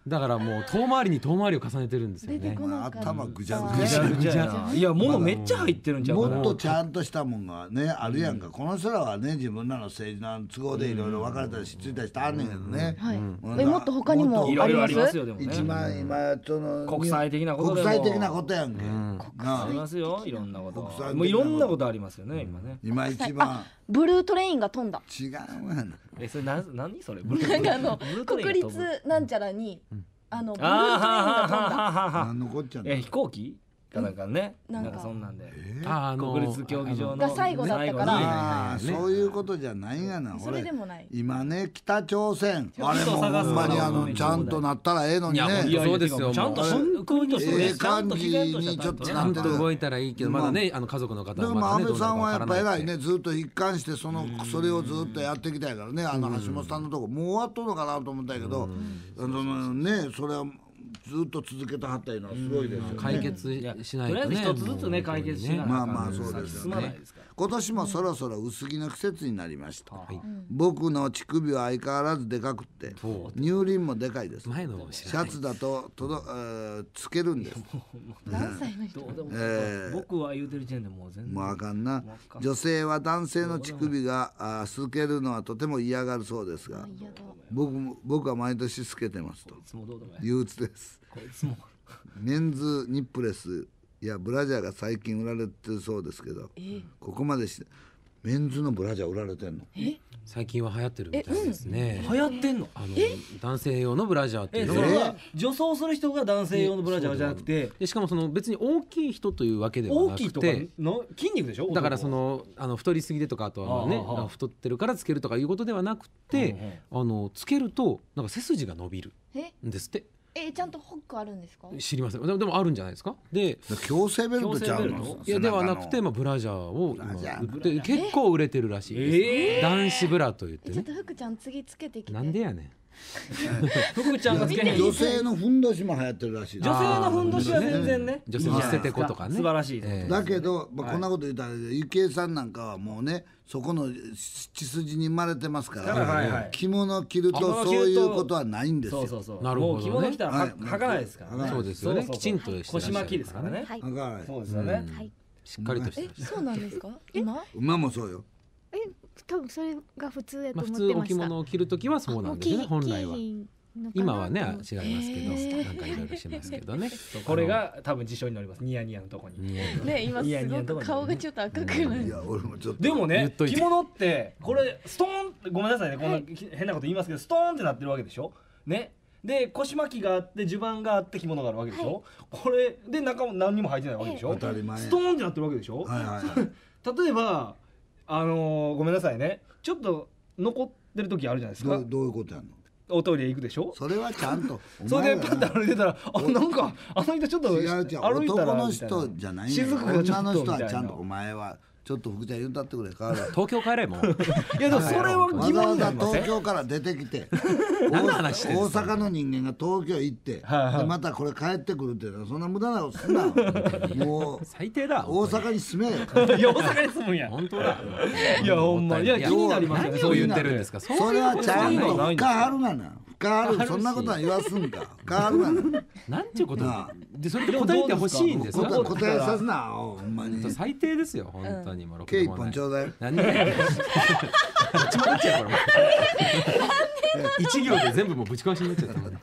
だからもう遠回りに遠回りを重ねてるんですよね。 頭ぐちゃぐちゃぐちゃいや物めっちゃ入ってるんちゃうかな。 もっとちゃんとしたもんがねあるやんか、この人らはね自分らの政治の都合でいろいろ別れたりしついたりしてあんねんけどね、 えもっと他にもいろいろありますよ。でもね一番今その国際的なことでも国際的なことやんけ、 ありますよいろんなこと国際的なこともういろんなことありますよね今ね。 今一番ブルートレインが飛んだ。 違うわな。 えそれな何それなんかあの国立なんちゃらにあのブルートレインが飛んだ。 何のこっちゃね。 え飛行機かなんかねなかなんんかそんなんでああの国立競技場のが最後だったからああそういうことじゃないがな。 それでもない。 今ね北朝鮮あれちょっとも探すほんまにあのちゃんとなったらええのにいやね。 いやそうですよちゃんともう国としてねええ感じにちゃんと自然としたちょっとちなってるゃんと動いたらいいけどまだねあの家族の方でもはまだね安倍さんはやっぱ偉いねねずっと一貫してそのそれをずっとやってきたやからねあの橋本さんのとこもう終わっとるのかなと思ったんやけどそのねそれはずっと続けたはったいうのはすごいですよね。 解決しないとねとりあえず一つずつね解決しなまあまあそうですよ進まないねですから。 今年もそろそろ薄着の季節になりました、 はい僕の乳首は相変わらずでかくって乳輪もでかいです前の知シらないャツだととど、えーつけるんです何歳の人。 どうでもえー僕は言うてる時点でもう全然もうあかんなもうあかん女性は男性の乳首があ透けるのはとても嫌がるそうですが嫌だ。 僕も僕は毎年透けてますといつもどうでもいい憂鬱ですこいつもメンズニップレスやブラジャーが最近売られてるそうですけどここまでしてメンズのブラジャー売られてんの最近は流行ってるみたいですね。 流行ってんのあの男性用のブラジャーっていえうのはそれは女装する人が男性用のブラジャーじゃなくてでしかもその別に大きい人というわけではなく大きいとかての筋肉でしょ。 だからそのあの太りすぎでとかあとはねああああ太ってるからつけるとかいうことではなくてあのつけるとなんか背筋が伸びるえんですってえちゃんとホックあるんですか。 知りませんでもでもあるんじゃないですかで強制ベルトちゃうの強制ベルトいやではなくて、まあ、ブラジャーを今ブラジャー売って結構売れてるらしいです、男子ブラと言ってねえちょっと福ちゃん次つけてきて。 なんでやねん福ちゃんがつけへん女性のふんどしも流行ってるらしい女性のふんどしは全然ね女性の捨ててことかね素晴らしいええだけど、まあ、こんなこと言ったらゆきえさんなんかはもうねそこの血筋に生まれてますから、 はいはい着物着るとそういうことはないんですよ。 そうそうそうなるほどねもう着物着たらははい履かないですからねはいそうですよねそうそうそうきちんとしてらっしゃる腰巻きですからねはいだからそうですよねはい。 しっかりとしてえらっしゃるそうなんですか。今。 馬もそうよ。 え多分それが普通やとまあ、 思普通お着ってました。 物を着るときはそうなんですよね本来は今今はね違いますけどなんかいろいろしますけどねそうこれが多分辞書に載りますニヤニヤのとこに似合うね今いやいやすごく顔がちょっと赤くなる。 いや俺もちょっとでもね言っといて着物ってこれストーンってごめんなさいねこんな変なこと言いますけどストーンってなってるわけでしょねで腰巻きがあって襦袢があって着物があるわけでしょ、これで中も何にも入ってないわけでしょ、 当たり前。 ストーンってなってるわけでしょ、 はいはいはい。 例えばあのーごめんなさいねちょっと残ってる時あるじゃないですかどうどういうことやんの。 おトイレ行くでしょそれはちゃんと。 それでパッお前らと歩いてたらあなんかあの人ちょっと違う違う歩いたら男のみたいな人じゃないんだよ。 雫がちょっと女の人はみたいなちゃんとお前はちょっと福ちゃん言うたってくれ変わる。 東京帰れもういやでもそれは疑わざわざ問になりません東京から出てきて何の話してるん大ですか阪の人間が東京行って、 はいはいでまたこれ帰ってくるっていうのはそんな無駄なことすんなもう最低だ大阪に住めよいや大阪に住むんや本当だいやほんまいや気になりますよね何を言ってるんですかそれはちゃんとないん深はるがな深はるそんなことは言わすんか深はるがななんていうことなあでそれで答えてほしいんですか答え答えさすなほんまに最低ですよ本当にもうろく計一でもない本ちょうだい何でどっちもどっちやこれ一行で全部もうぶち壊しになっちゃったもん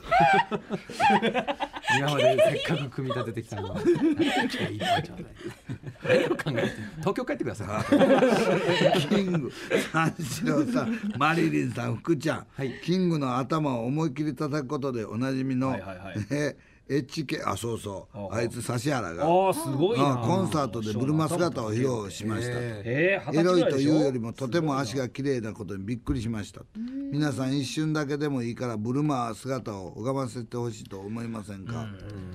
今までせっかく組み立ててきたのに一本ちょうだい何を考えて東京帰ってくださいキング三四郎さんマリリンさん福ちゃん、 はいキングの頭を思いっきり叩くことでおなじみの、 はいはいはいえエッチ系あそうそうあああいつ指原がああすごいなあコンサートでブルマ姿を披露しましたと、 えー、二十歳エロいとぐらでしょいうよりもとても足が綺麗なことにびっくりしました。皆さん一瞬だけでもいいからブルマ姿を拝ませてほしいと思いませんか。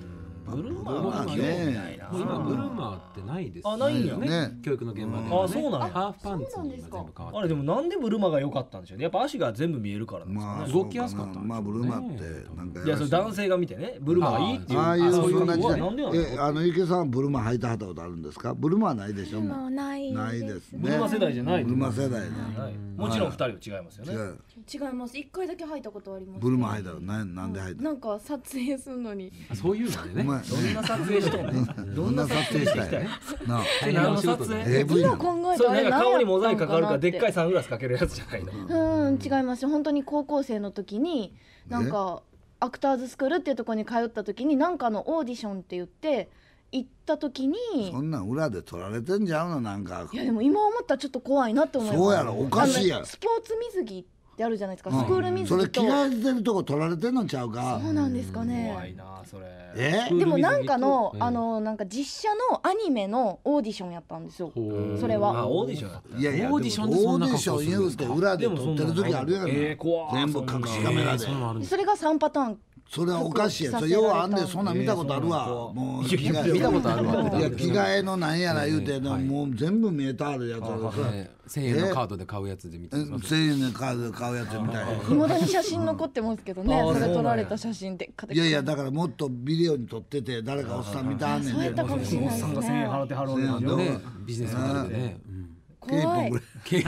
ブルマまあーねもう今ブルマーってないですあないんやね教育の現場ではねあそうなんやハーフパンツに今全部変わってあれでもなんでブルマが良かったんでしょうね。やっぱ足が全部見えるからなんですかね。 まあ動きやすかったんでしょうねまあブルマってなんかいやそれ男性が見てねブルマがいいっていうああいうそうそんな時うわなんでな代のえあの池さんはブルマ履いてはったことあるんですか？ブルマはないでしょ？もうないないですね。 ブルマ世代じゃないブルマ世代ではいもちろん二人は違いますよね。 違う違います。一回だけ履いたことあります。 ブルマ履いたのななんで履いたの？ なんか撮影するのに。 あそういうのでねお前どんな撮影しとんねん。 どんな撮影したいなあ大変なお仕事撮影でエーブイ な今の？ 考えたらそれなんか顔にモザイクかかるからでっかいい。 サングラスかけるやつじゃないの。 うん違います。本当に高校生の時になんかアクターズスクールっていうところに通った時になんかのオーディションって言って行った時にそんなん裏で撮られてんじゃうのなんか。 いやでも今思ったらちょっと怖いなって思います。 そうやろおかしいやろあのスポーツ水着ってあるじゃないですか。スクール水それ着着と。 替えてるとこ撮られてんのちゃうか？ そうなんですか怖ねい。なそれ。 え？ でもなんかの、 うんあのなんか実写のアニメのオーディションやったんですよ。 ほうそれはあオーディションやった。 いやいやオーディションでそんなオーディション言うて裏で撮ってる時あるやんえー怖い全部隠しカメラでそういうのあるんですそれがさんパターン。 それはおかしいやんそれようあんでそんなん見たことあるわもう着替え見たことあるわっていや着替えのなんやら言うてのもう全部見えたあるやつをそれねせんえんのカードで買うやつで見てますせんえんのカードで買うやつみたいいまだに写真残ってますけどね。 あーそれ撮られた写真で。 いやいやだからもっとビデオに撮ってて誰かおっさん見たはんねんそうやったかもしれおっないですさんがせんえん払っね。 てはるわけでしょ。 ねビジネスモデルでね怖い。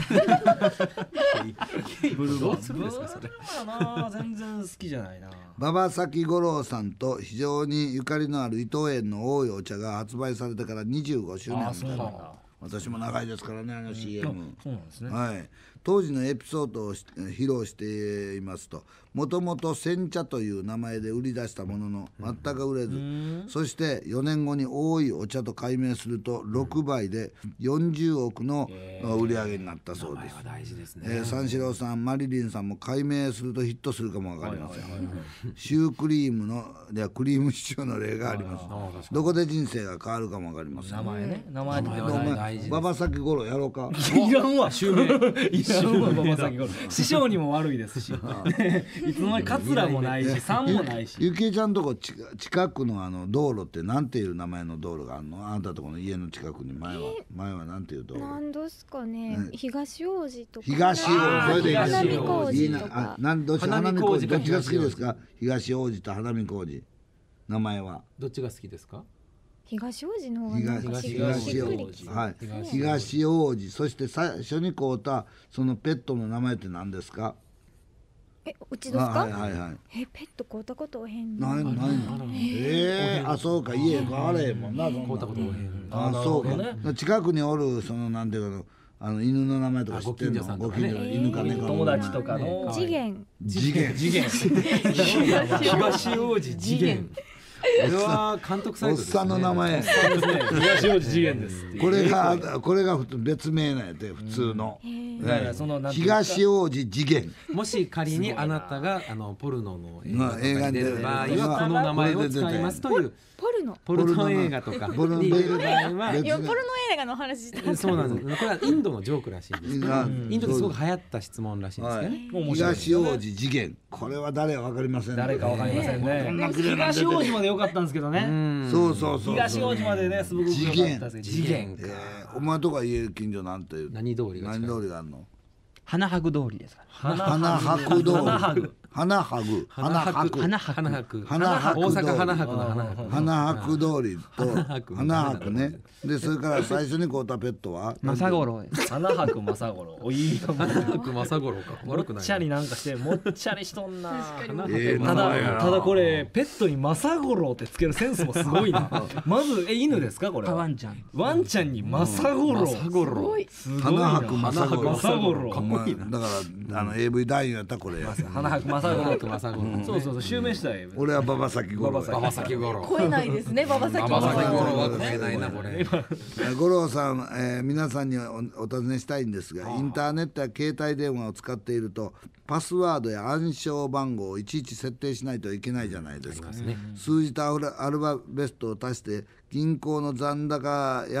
ブルマどうするんですかそれブルマな全然好きじゃないな。 馬場咲五郎さんと非常にゆかりのある伊藤園の多いお茶が発売されてからにじゅうごしゅうねんあそうなんだ。 私も長いですからねあの シーエム、 そうなんですね。 はい、当時のエピソードをし披露していますともともと煎茶という名前で売り出したものの全く売れず、そしてよねんごに多いお茶と改名するとろくばいでよんじゅうおくの売り上げになったそうです、 大事ですねえー三四郎さんマリリンさんも改名するとヒットするかもわかりません、シュークリームのいやクリームシチューの例がありますどこで人生が変わるかもわかりません名前ね名前って名前お前は大事です馬場咲五郎やろうかいらんわ襲名いらんわ馬場咲五郎師匠にも悪いですしいつの間に桂もないしさんもないしゆきえちゃんとこ近近くのあの道路ってなんていう名前の道路があるの？あんたとこの家の近くに前は前はなんていう道路？ なんですかね、東王子とか東王子それでいい花見工いい事とかなあなんどっち花花見見工事か工事どっちが好きですか？東王子と花見工事名前はどっちが好きですか東王子の方がなんかしっ東しっ王子くりきはい東王子そして最初に買うたそのペットの名前って何ですか？ えうちですか、 あはいはいはいえペット買うたことへんのないないのええあそうか家があれへんもんなそんな買うたことへんあそうか近くにおるそのなんていうかあの犬の名前とか知ってんの？ あごご近所さんとかね近所の犬か猫の友達とかの次元次元次元東王子次元これは監督サイトですねおっさんの名前東王子次元ですこれがこれが普通別名なんやて普通のだからそのなんていうか東王子次元もし仮にあなたがあのポルノの映まあ画とかに出る場合はこの名前を使いますというポルノポルノ映画とかに出る場合は別いやポルノ映画の話したんですそうなんですこれはインドのジョークらしいんですがインドですごく流行った質問らしいんですけどね面白い東王子次元これは誰か分かりませんね誰かわかりませんね東王子まで良かったんですけどねそうそうそう東王子までねすごく良かったんですけど次元えーお前とか家近所なんていう何通りが何近い通りがあるの？ 花博通りですかね。 花博通り花博花博花博花博花博花博大阪花博の花博花博通りと花博花博ねでそれから最初に買うたペットは正五郎です。 花博正五郎おいいよも花博正五郎かも悪くないっちゃりなんかしてもっちゃりしとんなええた名前やなだただこれペットに正五郎ってつけるセンスもすごいなまずえ犬ですかこれはパワンちゃん。 ワンちゃんに正五郎正五郎すごい花な博正五郎正五郎お前だからあの エーブイ 男優やったこれ花博正五花郎博正五郎そうそうそう襲名したい俺は馬場咲五郎馬場馬場咲五郎超えないですね馬場咲馬場咲五郎は馬場咲超えないなこれ五郎さん、えー皆さんにおお尋ねしたいんですがインターネットや携帯電話を使っているとパスワードや暗証番号をいちいち設定しないといけないじゃないですか数字とアルアルファベットを足して銀行の残高や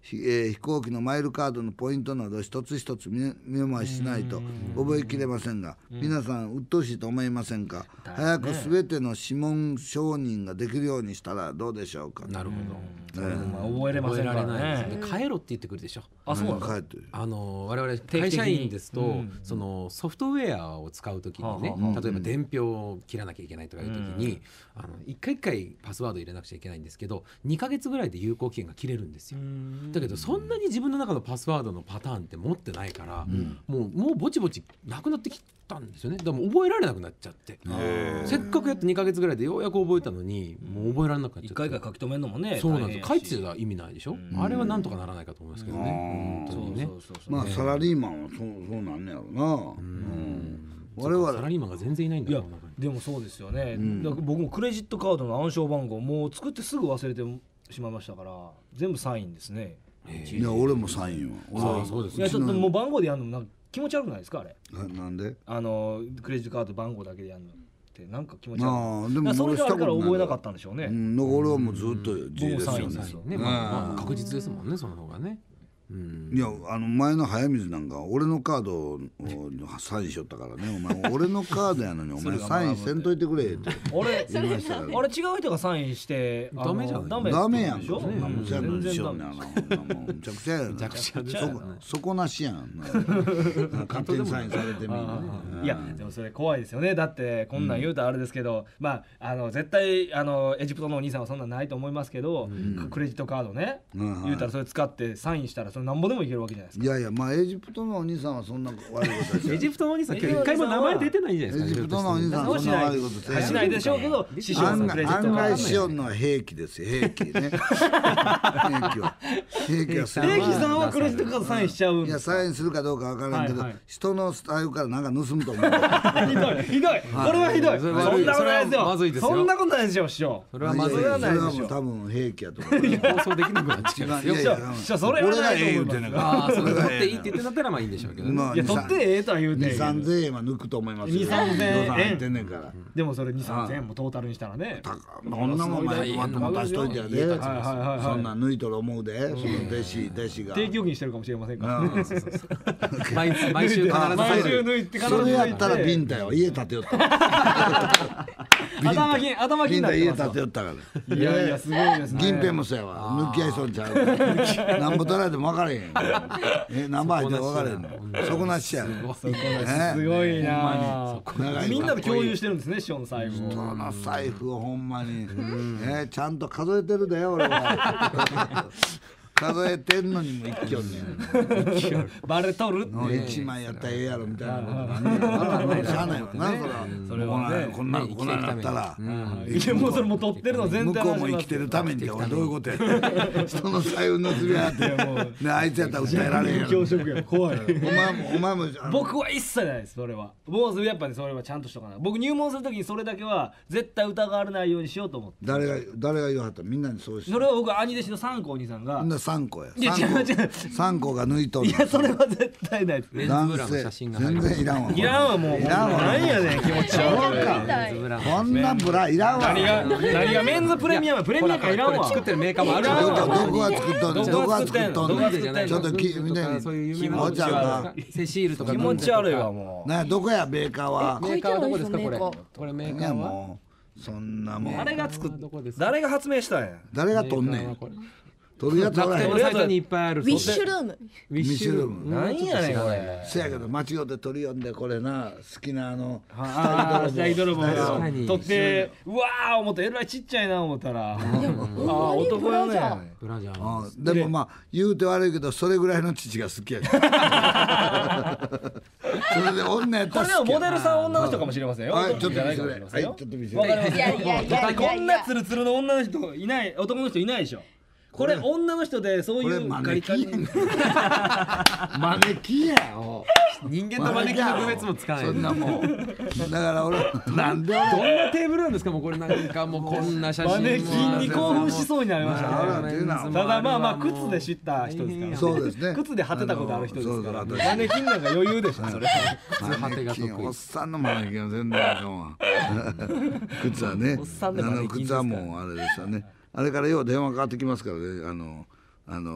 えー、飛行機のマイルカードのポイントなど一つ一つ見メモしないと覚えきれませんが、皆さん鬱陶しいと思いませんか？早くすべての指紋承認ができるようにしたらどうでしょうか。 なるほど、 えーまあ、覚えれませんからね。 帰ろって言ってくるでしょ。 あ、そうなん帰ってる。 あの我々会社員ですと、うん、そのソフトウェアを使うときにね、うん、例えば伝票を切らなきゃいけないとかいうときに、うん、あの一回一回パスワード入れなくちゃいけないんですけど、にかげつぐらいで有効期限が切れるんですよ。だけどそんなに自分の中のパスワードのパターンって持ってないから、うん、もうもうぼちぼちなくなってきたんですよね。でも覚えられなくなっちゃって、せっかくやってにかげつぐらいでようやく覚えたのに、もう覚えられなくなっちゃって、 一回一回書き留めるのもね、 そうなんです。書いてたら意味ないでしょ。あれはなんとかならないかと思いますけどね。本当にね。 まあサラリーマンはそうそうなんねやろうな。うん我々サラリーマンが全然いないんだよ。 でもそうですよね、うん、だから僕もクレジットカードの暗証番号もう作ってすぐ忘れてしまいましたから、全部サインですね。 いや俺もサインは。 あ、そうです。いやちょっともう番号でやるのなんか気持ち悪くないですかあれ。 なんで？あのクレジットカード番号だけでやるのってなんか気持ち悪い。あでもそれがあるから覚えなかったんでしょうね。 うん、俺はもうずっと G ですよね。 まあ確実ですもんね、その方がね。 うん、いやあの前の早水なんか俺のカードをサインしよったからね。お前俺のカードやのにお前サインせんといてくれって俺言いましたから。あれ違う人がサインしてダメじゃん。 ダメやんか。むちゃくちゃやな。むちゃくちゃやな。底なしやん。勝手にサインされてみる。 いやでもそれ怖いですよね。だってこんなん言うとあれですけど、まああの絶対あのエジプトのお兄さんはそんなんないと思いますけど、クレジットカードね言うたらそれ使ってサインしたらなんぼでもいけるわけじゃないですか。 いやいや、まあエジプトのお兄さんはそんな悪いことですよ。 エジプトのお兄さん一回も名前出てないんじゃないですか。 エジプトのお兄さんはそんな悪いことしないでしょうけど、師匠のクレジットカード案外しよんのは兵器ですよ。兵器ね。兵器は兵器はさ兵器さんはクレジットカードサインしちゃう。 いやサインするかどうかわからんけど、人の財布からなんか盗むと思う。 ひどいひどい。これはひどい。そんなことないですよ。 まずいですよ。 そんなことないですよ師匠。 それはまずい。それはないでしょ。それはもう多分兵器やと思う。 放送できなくなっちゃう。 いやいや、 それはないと思う。 ああ、それ取っていいって言ってんだったらまあいいんでしょうけどね。 いや取ってええとは言うてにさんぜんえんは抜くと思いますよ。 にさんぜんえん入ってんねんから。 でもそれにさんぜんえんもトータルにしたらね。 こんなもん前また渡しといてやで。そんなん抜いとる思うで。その弟子弟子が。 定期預金してるかもしれませんから。 毎毎週必ず毎週抜いて必ず。 それやったらビンタよ。家建てよった。 頭金頭金だ家建てよったから。 いやいやすごいですね。 銀ペンもそうやわ。抜き合いそうにちゃう。なんぼ取られても分からへん。え何倍入って分からへんの。底なしや。 すごいな。みんなで共有してるんですね師匠の財布を。 人の財布をほんまにえちゃんと数えてるで俺は。数えてんのにも一挙ねバレとるって一枚やったらええやろみたいなことなんねしゃあないわなそれはねこんなこんなになったらいやもうそれも取ってるの全然向こうも生きてるために俺どういうことや人の財布盗みやってあいつやったら訴えられんやろ教職や怖いお前もお前も僕は一切ないですそれはもうやっぱりそれはちゃんとしとかない僕入門するときにそれだけは絶対疑われないようにしようと思って誰が誰が言わはったみんなにそうしてそれは僕兄弟子の三光兄さんが三個や。 いや違う違う。 三個が抜いとる。 いやそれは絶対ないです。 男性全然いらんわ。 いらんわもう。いらんわ。何やねん気持ち悪い。 こんなブラいらんわ。 何が何がメンズプレミアムプレミアムいらんわ。 作ってるメーカーもあるどこが作っとんの。どこが作っとんの。ちょっときみんなに気持ち悪い。セシールとか気持ち悪いわもう。ねどこやメーカーは。 メーカーはどこですかこれ。これメーカーは。 そんなもん。 誰が作っ誰が発明したんや。 誰がとんねん。取るやつは楽天のサイトにいっぱいあるウィッシュルームウィッシュルーム何やねんこれせやけど間違って取り読んでこれな好きなあの下着泥棒取ってうわー思ったえらいちっちゃいな思ったらああ男よねブラジャーでもまあ言うて悪いけどそれぐらいの父が好きやそれで女やったらこれはモデルさん女の人かもしれませんよはいちょっと見せてはいちょっと見せていやいやいやこんなツルツルの女の人いない男の人いないでしょこれ女の人でそういうマネキンマネキンやよ人間とマネキンの区別もつかないそんなもんだから俺なんでどんなテーブルなんですかもうこれなんかもうこんな写真マネキンに興奮しそうになりましたねただまあまあ靴で知った人ですからそうですね靴で果てたことある人ですからマネキンなんか余裕でしょそれ靴果てが得意おっさんのマネキンは全然あかんわ靴はねあの靴はもうあれですよねあれからよう電話かかってきますからねあのあの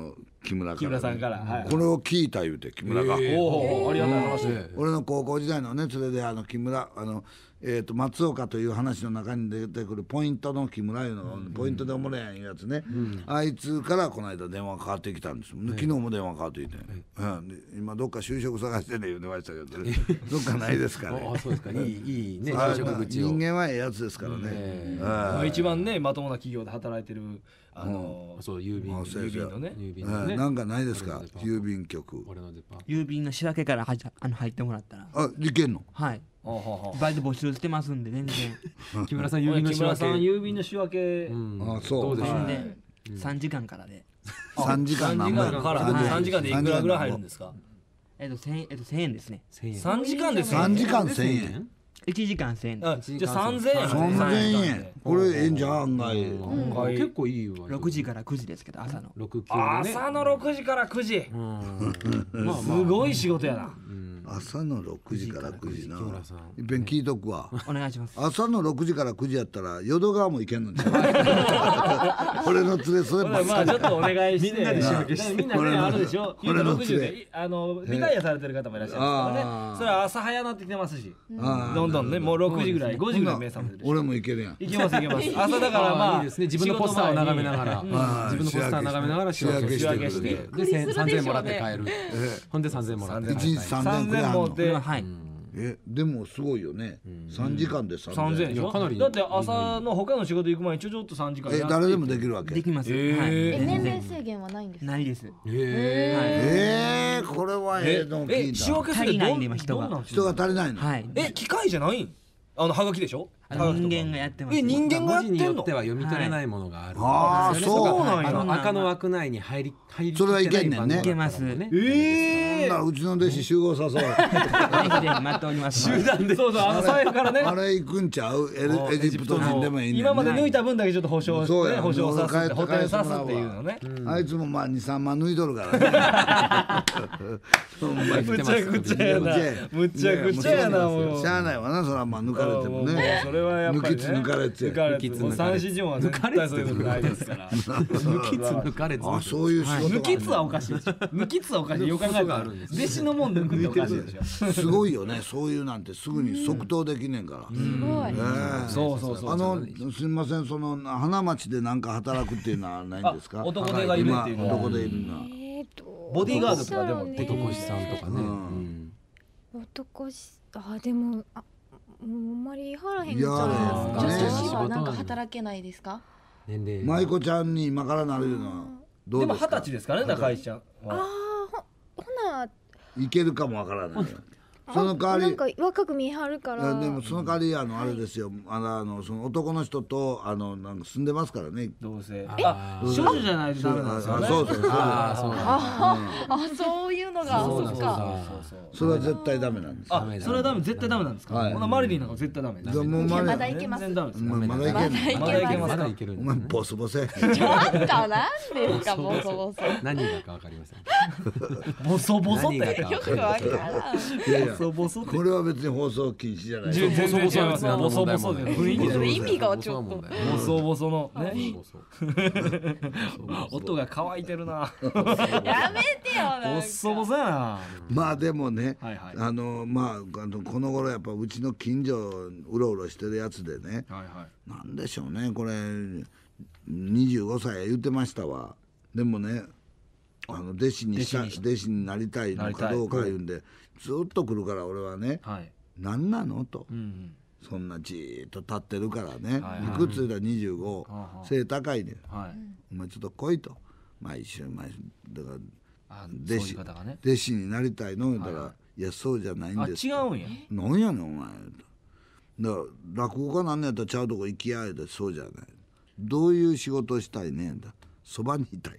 木村から、 木村さんからはいこれを聞いた言うて木村が、 おおありがたい話で俺の高校時代のね連れであの木村あの、えー、と松岡という話の中に出てくるポイントの木村いうのが、ポイントでおもれやんいうやつね、あいつからこの間電話かかってきたんですよ、昨日も電話かかってきて、うんで今どっか就職探してね言うてましたけど、ね、どっかないですかねあそうですかいいいいねあ就職口を人間はええやつですからね、 まあ一番ねまともな企業で働いてるあのそう郵便あそう郵便のね郵便ええのねなんかないですか郵便局。 俺のデパ郵便の仕分けからはじあの入ってもらったらあいけんのはいほうほうほうバイト募集してますんで全然木村さん郵便の仕分木村さんけ郵便の仕分けうんあそうどうですかはいでさんじかんからでさんじかんなんぼやさんじかんからはいさんじかんでいくらぐらい入るんですかえっとせんえっとせんえんですねせんえんさんじかんでさんじかんでせんえんいちじかんせんえんあじゃあさんぜんえんさんぜんえんこれええんじゃん案外、 うんはい結構いいわろくじからくじですけど朝の六級でね朝のろくじからくじうんまあすまあごい仕事やな朝のろくじからくじな木村さんいっぺん聞いとくわお願いします朝のろくじからくじやったら淀川も行けんのちゃう俺の連れそればっかりまあちょっとお願いしてみんなで仕分けしてみんなねあるでしょ俺のろくじゅう連れであのリタイアされてる方もいらっしゃいますからあーねそれは朝早なってきてますしあーどんどんねもうろくじぐらいごじぐらい目覚めてるし俺も行けるやんいけますいけます朝だからまあいいですね自分のポスターを眺めながら仕事前にうん自分のポスターを眺めながら仕分け仕分けしてでせんさんぜんえんもらって帰るほんでさんぜんえんもらって帰る一日さんぜんさんぜんくれはんの持ってはいえでもすごいよねさんじかんでささんぜんんぜんでしょいやかなりだって朝の他の仕事行く前にちょちょっとさんじかんやってえ誰でもできるわけできますはいええ年全然齢制限はないんですかないですへえー、これはええの聞えいた仕分けする足りないんどんで今人がどんなん人が足りないの、 はいえ機械じゃないんあのハガキでしょあの人間がやってますえ人間がや文ってんの字によっては読み取れないものがあるあーそうなんやあの赤の枠内に入り入りそれはいけんねんねいけますねええほんならうちの弟子集合さそうぜひぜひ待っております集団でそうそうあの最初からねあれ行くんちゃうエルエジプト人でもいいねんね今まで抜いた分だけちょっと保証そうやね保証させてもう補填さすっていうのねあいつもまあにさんまん抜いとるからねほんまにむちゃくちゃやなむちゃくちゃやなもうしゃあないわなそれはまあ抜かれてももうねそれはやっぱりね抜きつ抜かれつや抜かれつ抜きつもう抜かれつ三四条は絶対そういうことないですから抜きつ抜かれつあそういう仕事が抜きつはおかしいでしょ抜きつはおかしいよく考えたら弟子のもん抜くっておかしいでしょすごいよねそういうなんてすぐに即答できねんから、 すごいええそうそうそうあのすみませんその花町で何か働くっていうのはないんですかあ男手がいるっていうのは今男でいるのはえーとボディーガードとかでもできる男師さんとかねうん男しあでもあもうあんまり腹へんいやゃね女ね子はなんか働けないですか年齢舞子ちゃんに今からなれるのはどでもうですか二十歳ですからね中井ちゃんあはーほほないけるかもわからないよその代わりなんか若く見えはるかいらやでもその代わりあのあれですよあのあのその男の人とあのなんか住んでますからねどうせあ少女じゃないとダメなんですよねあそうそうそうあーそうなんだあそういうのがそうだそうそっかだそれは絶対ダメなんですあそれはダメ絶対ダメなんですかはいほなマリリンなんか絶対ダメでもういやままだだいけます全然ダメですままだいけんのまだいけますかまだいけるんお前だねボスボスやちょっとなんですかボソボソ何がかわかりませんボソボソって何がかわかよくわからんいやいやボソボソってこれは別に放送禁止じゃない全然違います何のボソ問題ボソでもない雰囲気で意味がちょっとボソボソのねそうそう音が乾いてるなやめてよなんかボソボソやなまあでもね、 はいはいあのまああのこの頃やっぱうちの近所うろうろしてるやつでね、 はいはいなんでしょうねこれにじゅうごさい言ってましたわでもねあの弟子にした弟子にし弟子になりたいのかどうか言うんでずっと来るから俺はねはい何なのと、 うんそんなじーっと立ってるからね、 はいはいいくつだにじゅうごはあはあ背高いねはいお前ちょっと来いと毎週毎週だからあそういう弟子方がね弟子になりたいの言うたら、 はいはいいやそうじゃないんあです違うんやなんやねんお前だから落語家なんねやったらちゃうとこ行きやでそうじゃないどういう仕事をしたいねんだそばにいたい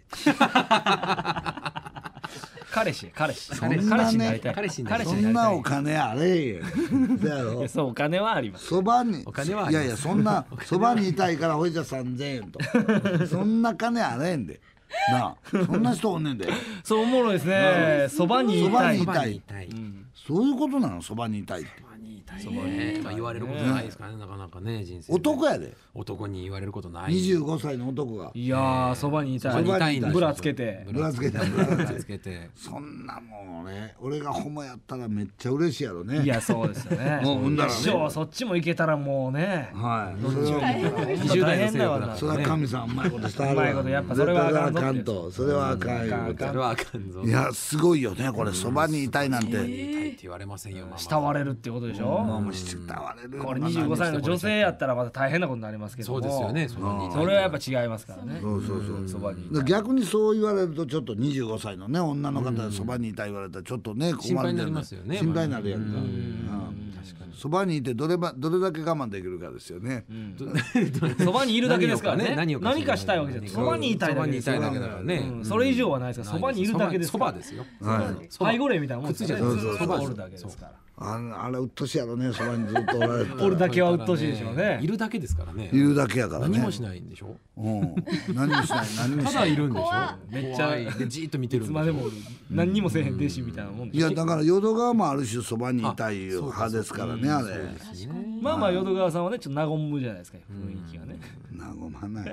彼氏彼氏そんなね彼氏になりたい彼氏になりたいそんなお彼氏に金あれやだやろいやそうお金はありますそばにお金はありますいやいやそんなそばにいたいからほいじゃさんぜんえんとそんな金あれんでなあそんな人おんねんでそうおもろいですねそばにいたいそばにいたいそばにいたいそういうことなのそばにいたいってそばにいたいね。まあ言われることないですからね、なかなかね、人生で。 男やで男に言われることない。 にじゅうごさいの男がいやーそばにいたそばにいたいんだ。 ブラつけてブラつけてブラつけて。 そんなもんね、俺がホモやったらめっちゃ嬉しいやろね。 いやそうですよね。 もうほんならね師匠そっちもいけたらもうね。 はいどっちもにじゅう代の勢力だからそれは神さんうまいことしてはるうまいことやっぱそれはあかんぞ絶対あかんと、それはあかんよ。 それはあかんぞ。 いやすごいよねこれ、そばにいたいなんて。 痛いって言われませんよ。 慕われるってことでしょ。 もう慕われる。 これにじゅうごさいの女性やったらまた大変なことになりますけども。 そうですよね。そばにいたい。 それはやっぱ違いますからね。 そうそうそう。 そばにいたい。 逆にそう言われるとちょっとにじゅうごさいのね女の方でそばにいたい言われたらちょっとね困るんじゃない。 心配になりますよね。 心配になるやんか。そばにいてどればどれだけ我慢できるかですよね。 そばにいるだけですからね。 何を何かしたいわけじゃない。そばにいたいだけですからだからね。 それ以上はないですから。そばにいるだけです。 そばですよ。 背後霊みたいなもんですよね。 そうそばおるだけですから。 ああれうっとしいやろね、そばにずっとおられておるだけはうっとしいでしょうね。 いるだけですからね。 いるだけやからね。 何もしないんでしょ。 うん何もしない何もしない。 ただいるんでしょ。 めっちゃでじーっと見てるんでしょ。 いつまでも何にもせえへん弟子みたいなもんでしょ。 いやだから淀川もある種そばにいたい派ですからねあれ。 まあまあ淀川さんはねちょっと和むじゃないですか雰囲気がね。 和まない。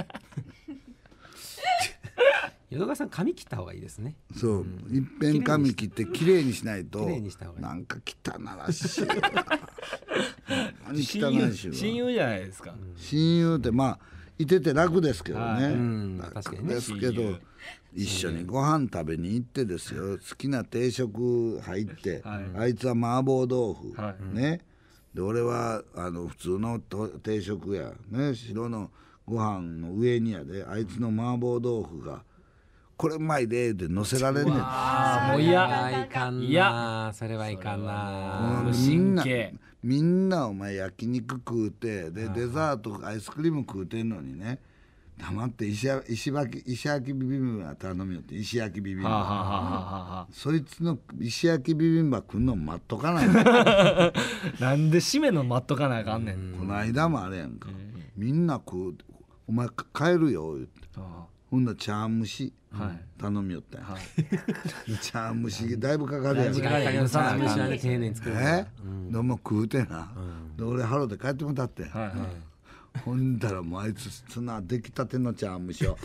淀川さん髪切った方がいいですね。 そう、いっぺん髪切って綺麗にしないと綺麗にした方がいい。 なんか汚らしい。何親汚い友しわ。 親友じゃないですか。 親友ってまあいてて楽ですけどはいね。 うん確か楽にねですけど親友一緒にご飯食べに行ってですよ。好きな定食入って、 はいあいつは麻婆豆腐、 はいね。で俺はあの普通のと定食やね、白のご飯の上にやであいつの麻婆豆腐がこれうまいでって乗せられんねん。 ああもう嫌。 いかんいやな。それはいかんな。 もうみんな神経みんなお前焼肉食うてでデザートアイスクリーム食うてんのにね、黙って石や石焼き石焼きビビンバ頼みよって。石焼きビビンバはあはあはあはあ。 そいつの石焼きビビンバ食うの待っとかないの。 なんで締めの待っとかなあかんねん。 この間もあれやんか、みんな食うお前帰るよ言ってあほんなら茶碗蒸しはい頼みよったんや、 はい茶碗蒸しだいぶかかるやんだいぶかかるやんさあ飯はね丁寧に作るから。 え、でも食うてな、で俺ハローで帰ってもたってん、 はいはい。 ほんだらもうあいつそんな出来たての茶碗蒸しを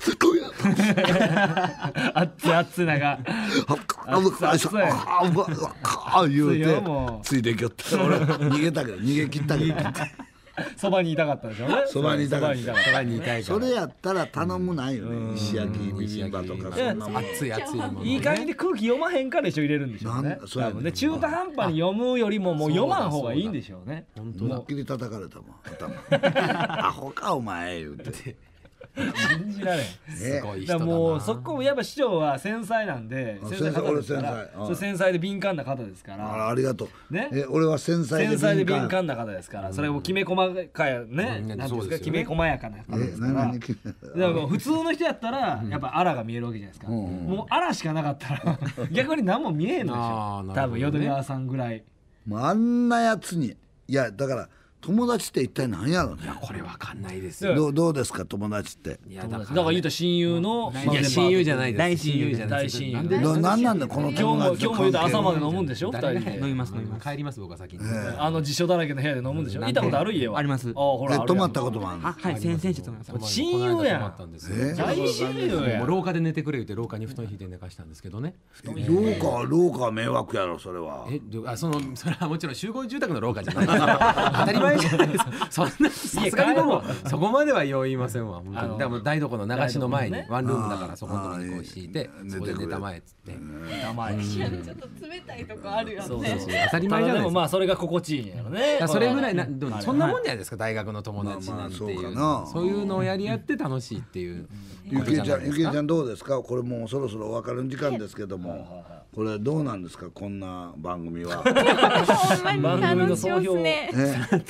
あっつあっつなんかあぶかあそうあぶか言う熱いよもうてついてきよって俺逃げたけど逃げ切ったけどそばにいたかったでしょうね。 そばにいたかったそばにいたかっそばにいたいから。 それやったら頼むないよね、石焼きビビンバとかそんなもん。 熱い熱いものた。 ね。 いい感じで空気読まへんから一緒入れるんでしょうねな。んそうやね多分ね中途半端に読むよりももう読まん方がいいんでしょうね。 本当だ思いっ。きり叩かれたもん頭アホかお前言うて信じられん。 すごい人だな。 だからもうそこやっぱ市長は繊細なんであ繊細な方ですか俺ら繊細うんそう繊細で敏感な方ですかあららありがとう、 ねえ俺は繊細で繊細で敏感敏感な方ですからそれもきめ細かいねうんなんていうんですかそうですよねきめ細やかな方えですから何だからもう普通の人やったらやっぱあらが見えるわけじゃないですかもうあらしかなかったら逆に何も見えへんのでしょあーなるほどね多分淀川さんぐらいもうあんなやつにいやだから友達って一体何やろねこれわかんないですいやよ。 どうどうですか友達っていやだから言うたら親友のいや親友じゃないです。 大親友じゃないです。 大親友なんでどなんなんだこの今日も友達今日も言うたら朝までの飲むんでしょ二人で誰が飲みます飲みます帰ります僕は先に。 あの辞書だらけの部屋で飲むんでしょなんで行ったことある家はありますあほらあるやんえ泊まったこともあるあはい先々週と思います親友やんこの間泊まったんですよえ大親友やもうん廊下で寝てくれ言って廊下に布団引いて寝かしたんですけどね。 廊下は廊下は迷惑やろそれはえどあそのそれはもちろん集合住宅の廊下じゃないです当たり前じゃないですか。そんなさすがにもうそこまではよう言いませんわ本当あのに。でも台所の流しの前に台所のねワンルームだからそこのところにこう敷いてあーそこで寝たまえっつって。 甘いしちょっと冷たいとこあるよそうねそう当たり前じゃないですかでもまあそれが心地いいんやろねいやそれぐらいなうんでもそんなもんじゃないですか大学の友達なんていまあまあそううかなそういうのをやり合って楽しいっていうことじゃゆきえちゃないですか。 んゆきえちゃんどうですかこれもうそろそろお別れの時間ですけどもこれどうなんですかこんな番組はほんまに番組の楽しいっ総評すねえ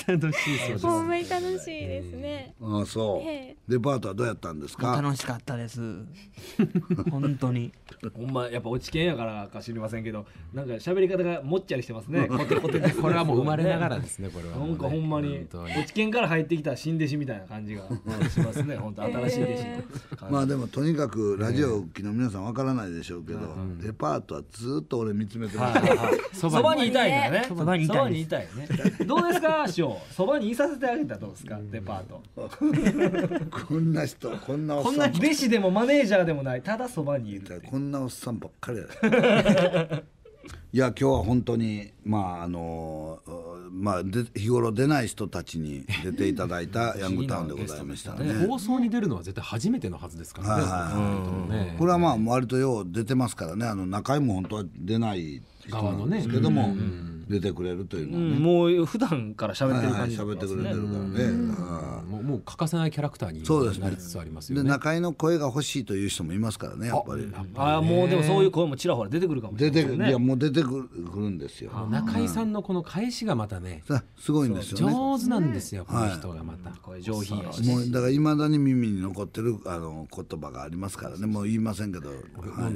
楽しいそうです。 ほんまに楽しいですね。 ああそう、 ええデパートはどうやったんですか？ 楽しかったです。本当に。 ほんまやっぱ落ち研やからか知りませんけど、なんか喋り方がもっちゃりしてますね。コテコテですね。 これはもう生まれながらですね。これはもうねなんかほんまに本当に落ち研から入ってきた新弟子みたいな感じがしますね。本当新しい弟子の感じ。 まあでもとにかくラジオ機の皆さんわからないでしょうけど、デパートはずっと俺見つめてます、 はいはいはいそばにいたいんだよね。 そばにいたいそばにいたいね。どうですか師匠、そばにいさせてあげたらどうですか、デパート。 こんな人こんなおっこんなさん弟子でもマネージャーでもない、ただそばにいるっていう。 こんなおっさんばっかりやでいや今日は本当にまああのまあで日頃出ない人たちに出ていただいたヤングタウンでございましたね。 放送に出るのは絶対初めてのはずですからね。 はいはいはいこれはまあ割とよう出てますからね。あの中井も本当は出ない人なんですけども、出てくれるというのはね、 うん、もう普段から喋ってる感じ喋ってくれてるからね、 もうもう欠かせないキャラクターにそうですねなりつつありますよでね。 中井の声が欲しいという人もいますからねやっぱり。 ああもうでもそういう声もちらほら出てくるかもしれないですね。 出てくるいやもう出てくるんですよ。 中井さんのこの返しがまたねさすごいんですよね。 上手なんですよ、この人がまた。 声上品やし。 もうだからいまだに耳に残ってるあの言葉がありますからね。もう言いませんけど、はい、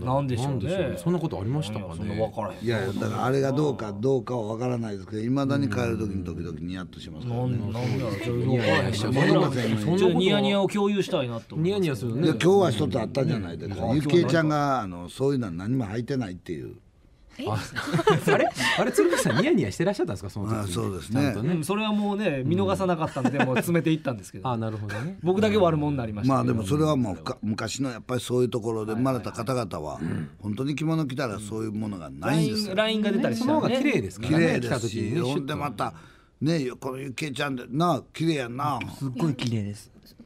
なんでしょうなんでしょうねね。 そんなことありましたかね。 そんな分からへん。 いやだからあれがどうかどうかは分からないですけどいまだに帰る時に時々ニヤッとしますからね。 なんなんだろう、ちょっとニヤニヤしちゃう僕らもそんなことちょっとニヤニヤを共有したいなと思います。 ニヤニヤするね。 で今日は一つあったじゃないですか。ゆきえちゃんがあのそういうのは何も履いてないっていう。 ああれあれ鶴瓶さんニヤニヤしてらっしゃったんですかその時に。 あそうですねちゃんとうんそれはもうね見逃さなかったんでもう詰めていったんですけど。 あなるほどね。 僕だけ悪者になりましたけど。 まあでもそれはもうふか昔のやっぱりそういうところで生まれた方々は本当に着物着たらそういうものがないんですよ。 ラインが出たりしその方がたらね。 綺麗ですか綺らね。来麗ですし、 た時にねほんでまたねこのゆきえちゃんでなあ綺麗やんな。 すっごい綺麗です。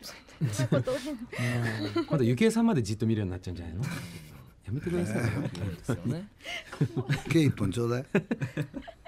今度ゆきえさんまでじっと見るようになっちゃうんじゃないの。やめてくださいよ。 ですよね。 毛一本ちょうだい。